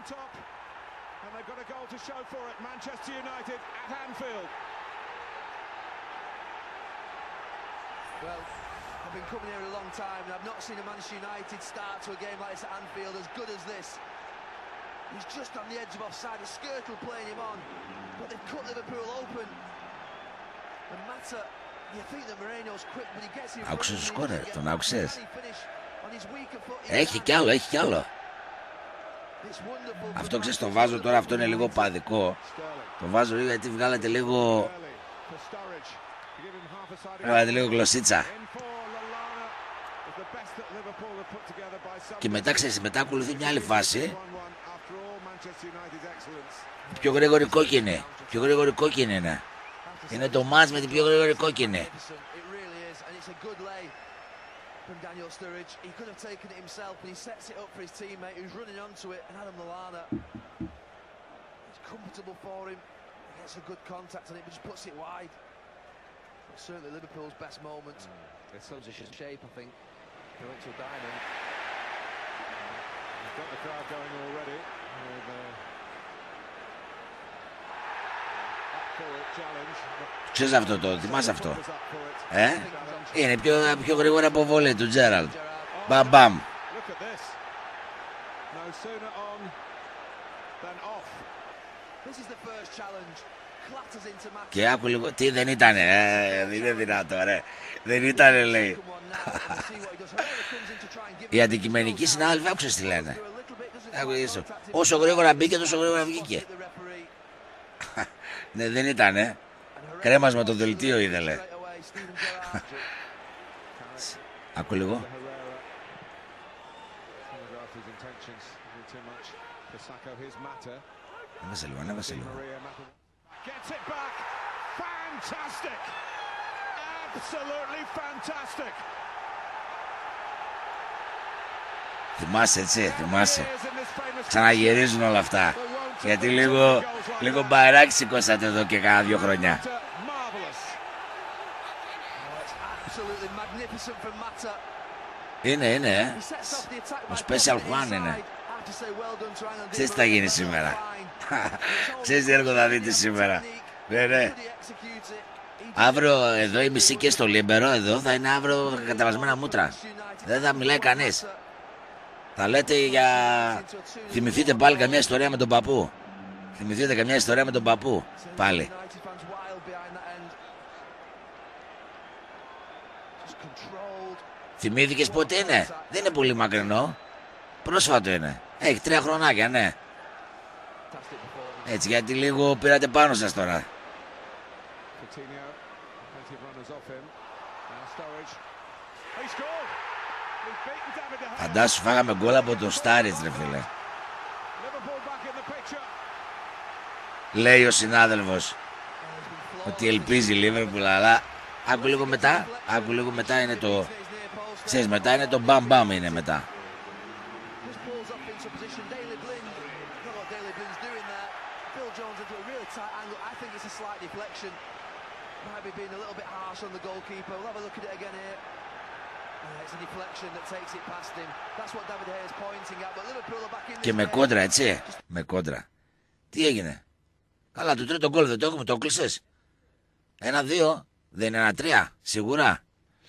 To show for it, Manchester United at Anfield. Well, I've been coming here a long time and I've not seen a Manchester United start to a game like this at Anfield as good as this. He's just on the edge of offside, it's Skirtle playing him on, but they've cut Liverpool open. And Mata, you think that Moreno's quick, but he gets in. Άκουσες το σκόρερ, τον άκουσες. Έχει κι άλλο, έχει κι άλλο. Αυτό ξέρεις το βάζω τώρα, αυτό είναι λίγο παδικό. Το βάζω λίγο γιατί βγάλατε λίγο... Βγάλατε λίγο γλωσσίτσα. Και μετά ξέρεις, μετά ακολουθεί μια άλλη φάση. Πιο γρήγορη κόκκινη. Πιο γρήγορη κόκκινη είναι. Είναι το μάτς με την πιο γρήγορη κόκκινη. From Daniel Sturridge, he could have taken it himself, but he sets it up for his teammate who's running onto it, and Adam Lallana, it's comfortable for him, he gets a good contact on it, but just puts it wide. But certainly Liverpool's best moment. Mm. It's position shape, I think. He went to a diamond. He's got the crowd going already. With, uh... Ξέρεις αυτό το, θυμάσαι αυτό. Ε, είναι πιο, πιο γρήγορα από βόλεϊ του Τζέραλντ. Μπαμ μπαμ. Και άκου λίγο, τι δεν ήτανε, ε, δεν είναι δυνατό ρε. Δεν ήτανε λέει. Οι αντικειμενικοί συνάδελφοι άκουσες τι λένε. Όσο γρήγορα μπήκε τόσο γρήγορα βγήκε. Ναι, δεν ήτανε. Κρέμασμα το δελτίο ήθελε. Άκου λίγο. Ανέβασε λίγο, ανέβασε λίγο. Θυμάσαι έτσι, θυμάσαι. Ξαναγυρίζουν όλα αυτά. Γιατί λίγο, λίγο μπαράκι σηκώσατε εδώ και κάνα δύο χρόνια. Είναι, είναι, ε. Ο Special One είναι. Ξέρεις τι θα γίνει σήμερα. Ξέρεις τι έργο θα δείτε σήμερα. Ναι, ναι. Αύριο εδώ η μισή και στο Λίμπερο εδώ θα είναι αύριο κατεβασμένα μούτρα. Δεν θα μιλάει κανείς. Θα λέτε για... Θυμηθείτε πάλι καμιά ιστορία με τον παππού. Θυμηθείτε καμιά ιστορία με τον παππού. Πάλι. Θυμήθηκες πότε είναι. Δεν είναι πολύ μακρινό. Πρόσφατο είναι. Έχει τρία χρονάκια, ναι. Έτσι, γιατί λίγο πήρατε πάνω σας τώρα. Φαντάσου, φάγαμε γκολ από τον Στάριτς, ρε φίλε. Λέει ο συνάδελφος ότι ελπίζει η Λίβερπουλ, αλλά άκου λίγο μετά, άκου λίγο μετά είναι το... Ξέρεις, μετά είναι το μπαμ μπαμ είναι μετά. really tight angle. I think it's a slight deflection. Might be being a little bit harsh on the goalkeeper. We'll have a look at it again here. Uh, it's a deflection that takes it past him. That's what David Hayes pointing at. But Liverpool are back in this. Και με κόντρα, έτσι. Με κόντρα. Τι έγινε? Καλά, το τρίτο γκολ δεν το έχουμε, το κλείσες. Ένα-δύο, δεν είναι ένα-τρία, σίγουρα.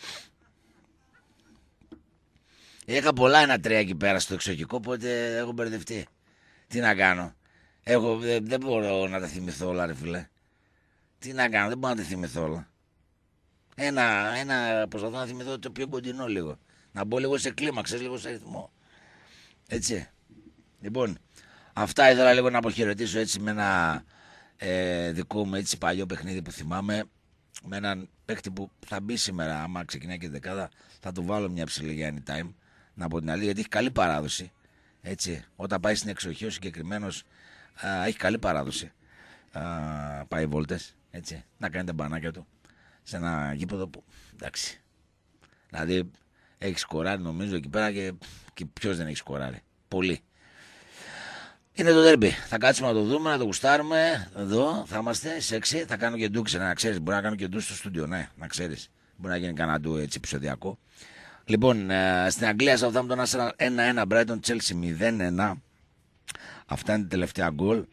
Είχα πολλά ένα-τρία εκεί πέρα στο εξοχικό, οπότε έχω μπερδευτεί. Τι να κάνω? Έχω, δεν, δεν μπορώ να τα θυμηθώ όλα, ρε φίλε. Τι να κάνω, δεν μπορώ να τα θυμηθώ όλα. Ένα, ένα, προσπαθώ να θυμηθώ το πιο κοντινό λίγο. Να μπω λίγο σε κλίμα, ξέρεις, λίγο σε ρυθμό. Έτσι. Λοιπόν, αυτά ήθελα λίγο να αποχαιρετήσω έτσι με ένα ε, δικό μου έτσι παλιό παιχνίδι που θυμάμαι. Με έναν παίκτη που θα μπει σήμερα, άμα ξεκινάει και δεκάδα, θα του βάλω μια ψηλή για anytime. Να πω την αλήθεια, γιατί έχει καλή παράδοση. Έτσι, όταν πάει στην εξοχή ο συγκεκριμένος έχει καλή παράδοση. Α, πάει βόλτες, έτσι, να κάνει τα μπανάκια του σε ένα γήπεδο που, εντάξει, δηλαδή έχει σκοράρει νομίζω εκεί πέρα και, και ποιος δεν έχει σκοράρει? Πολύ. Είναι το ντέρμπι. Θα κάτσουμε να το δούμε, να το γουστάρουμε. Εδώ θα είμαστε σεξι. Θα κάνω και ντου, ξένα, να ξέρεις. Μπορεί να κάνω και ντου στο στούντιο, ναι, να ξέρεις. Μπορεί να γίνει κανένα ντου έτσι επεισοδιακό. Λοιπόν, ε, στην Αγγλία, Southampton ένα ένα, Brighton Chelsea μηδέν ένα. Αυτά είναι τα τελευταία γκολ.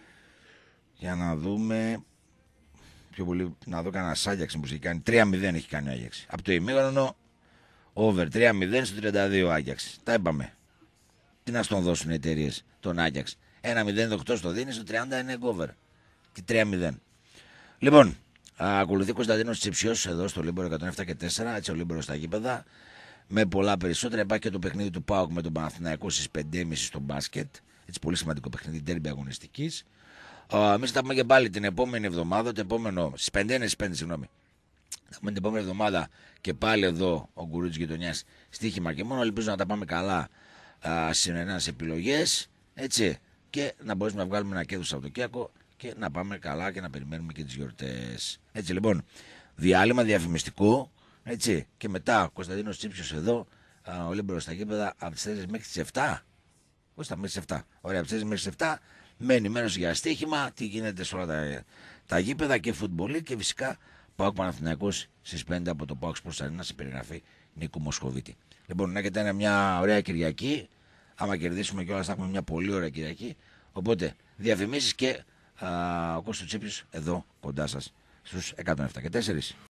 Για να δούμε. Πιο πολύ να δω κανένα Άγιαξ που έχει κάνει. τρία μηδέν έχει κάνει ο Άγιαξ. Από το ημίχρονο over τρία μηδέν στο τριάντα δύο Άγιαξ. Τα είπαμε. Τι να στον δώσουν οι εταιρείες τον Άγιαξ? ένα μηδέν οκτώ στο δίνει, στο τριάντα είναι over. Και τρία μηδέν. Λοιπόν, ακολουθεί Κωνσταντίνος Τσιψιός εδώ στο Λίμπερο εκατόν επτά και τέσσερα. Έτσι ο Λίμπερο στα γήπεδα. Με πολλά περισσότερα. Υπάρχει και το παιχνίδι του ΠΑΟΚ με τον Παναθηναϊκό στις πέντε και μισή στο μπάσκετ. Έτσι πολύ σημαντικό παιχνίδι, ντέρμπι αγωνιστικής. Εμείς θα πούμε και πάλι την επόμενη εβδομάδα, το επόμενο, στις πέντε, στις πέντε, συγγνώμη. Θα πούμε την επόμενη εβδομάδα και πάλι εδώ ο Γκουρούτζης Γειτονιάς στοίχημα και μόνο. Ελπίζω να τα πάμε καλά στις επιλογές, έτσι, και να μπορέσουμε να βγάλουμε ένα κέρδος Σαββατοκύριακο και να πάμε καλά και να περιμένουμε και τις γιορτές. Έτσι λοιπόν, διάλειμμα διαφημιστικό, έτσι, και μετά Κωνσταντίνος Τσίψιος εδώ, α, ο Λίμπερος στα γήπεδα από τις τέσσερις μέχρι τις επτά. Πώς θα μέχρι τις επτά? Ωραία, από τις τέσσερις μέχρι τις επτά με ενημέρωση για στοίχημα, τι γίνεται σε όλα τα, τα γήπεδα και φουτμπολί και φυσικά ΠΑΟΚ Παναθηναϊκός στις πέντε από το ΠΑΟΚ Sports Arena σε περιγραφή Νίκου Μοσχοβίτη. Λοιπόν, να έχετε μια ωραία Κυριακή. Άμα κερδίσουμε κιόλας θα έχουμε μια πολύ ωραία Κυριακή. Οπότε διαφημίσεις και α, ο Κώστος Τσίπριος εδώ κοντά σας στους εκατόν επτά και τέσσερα.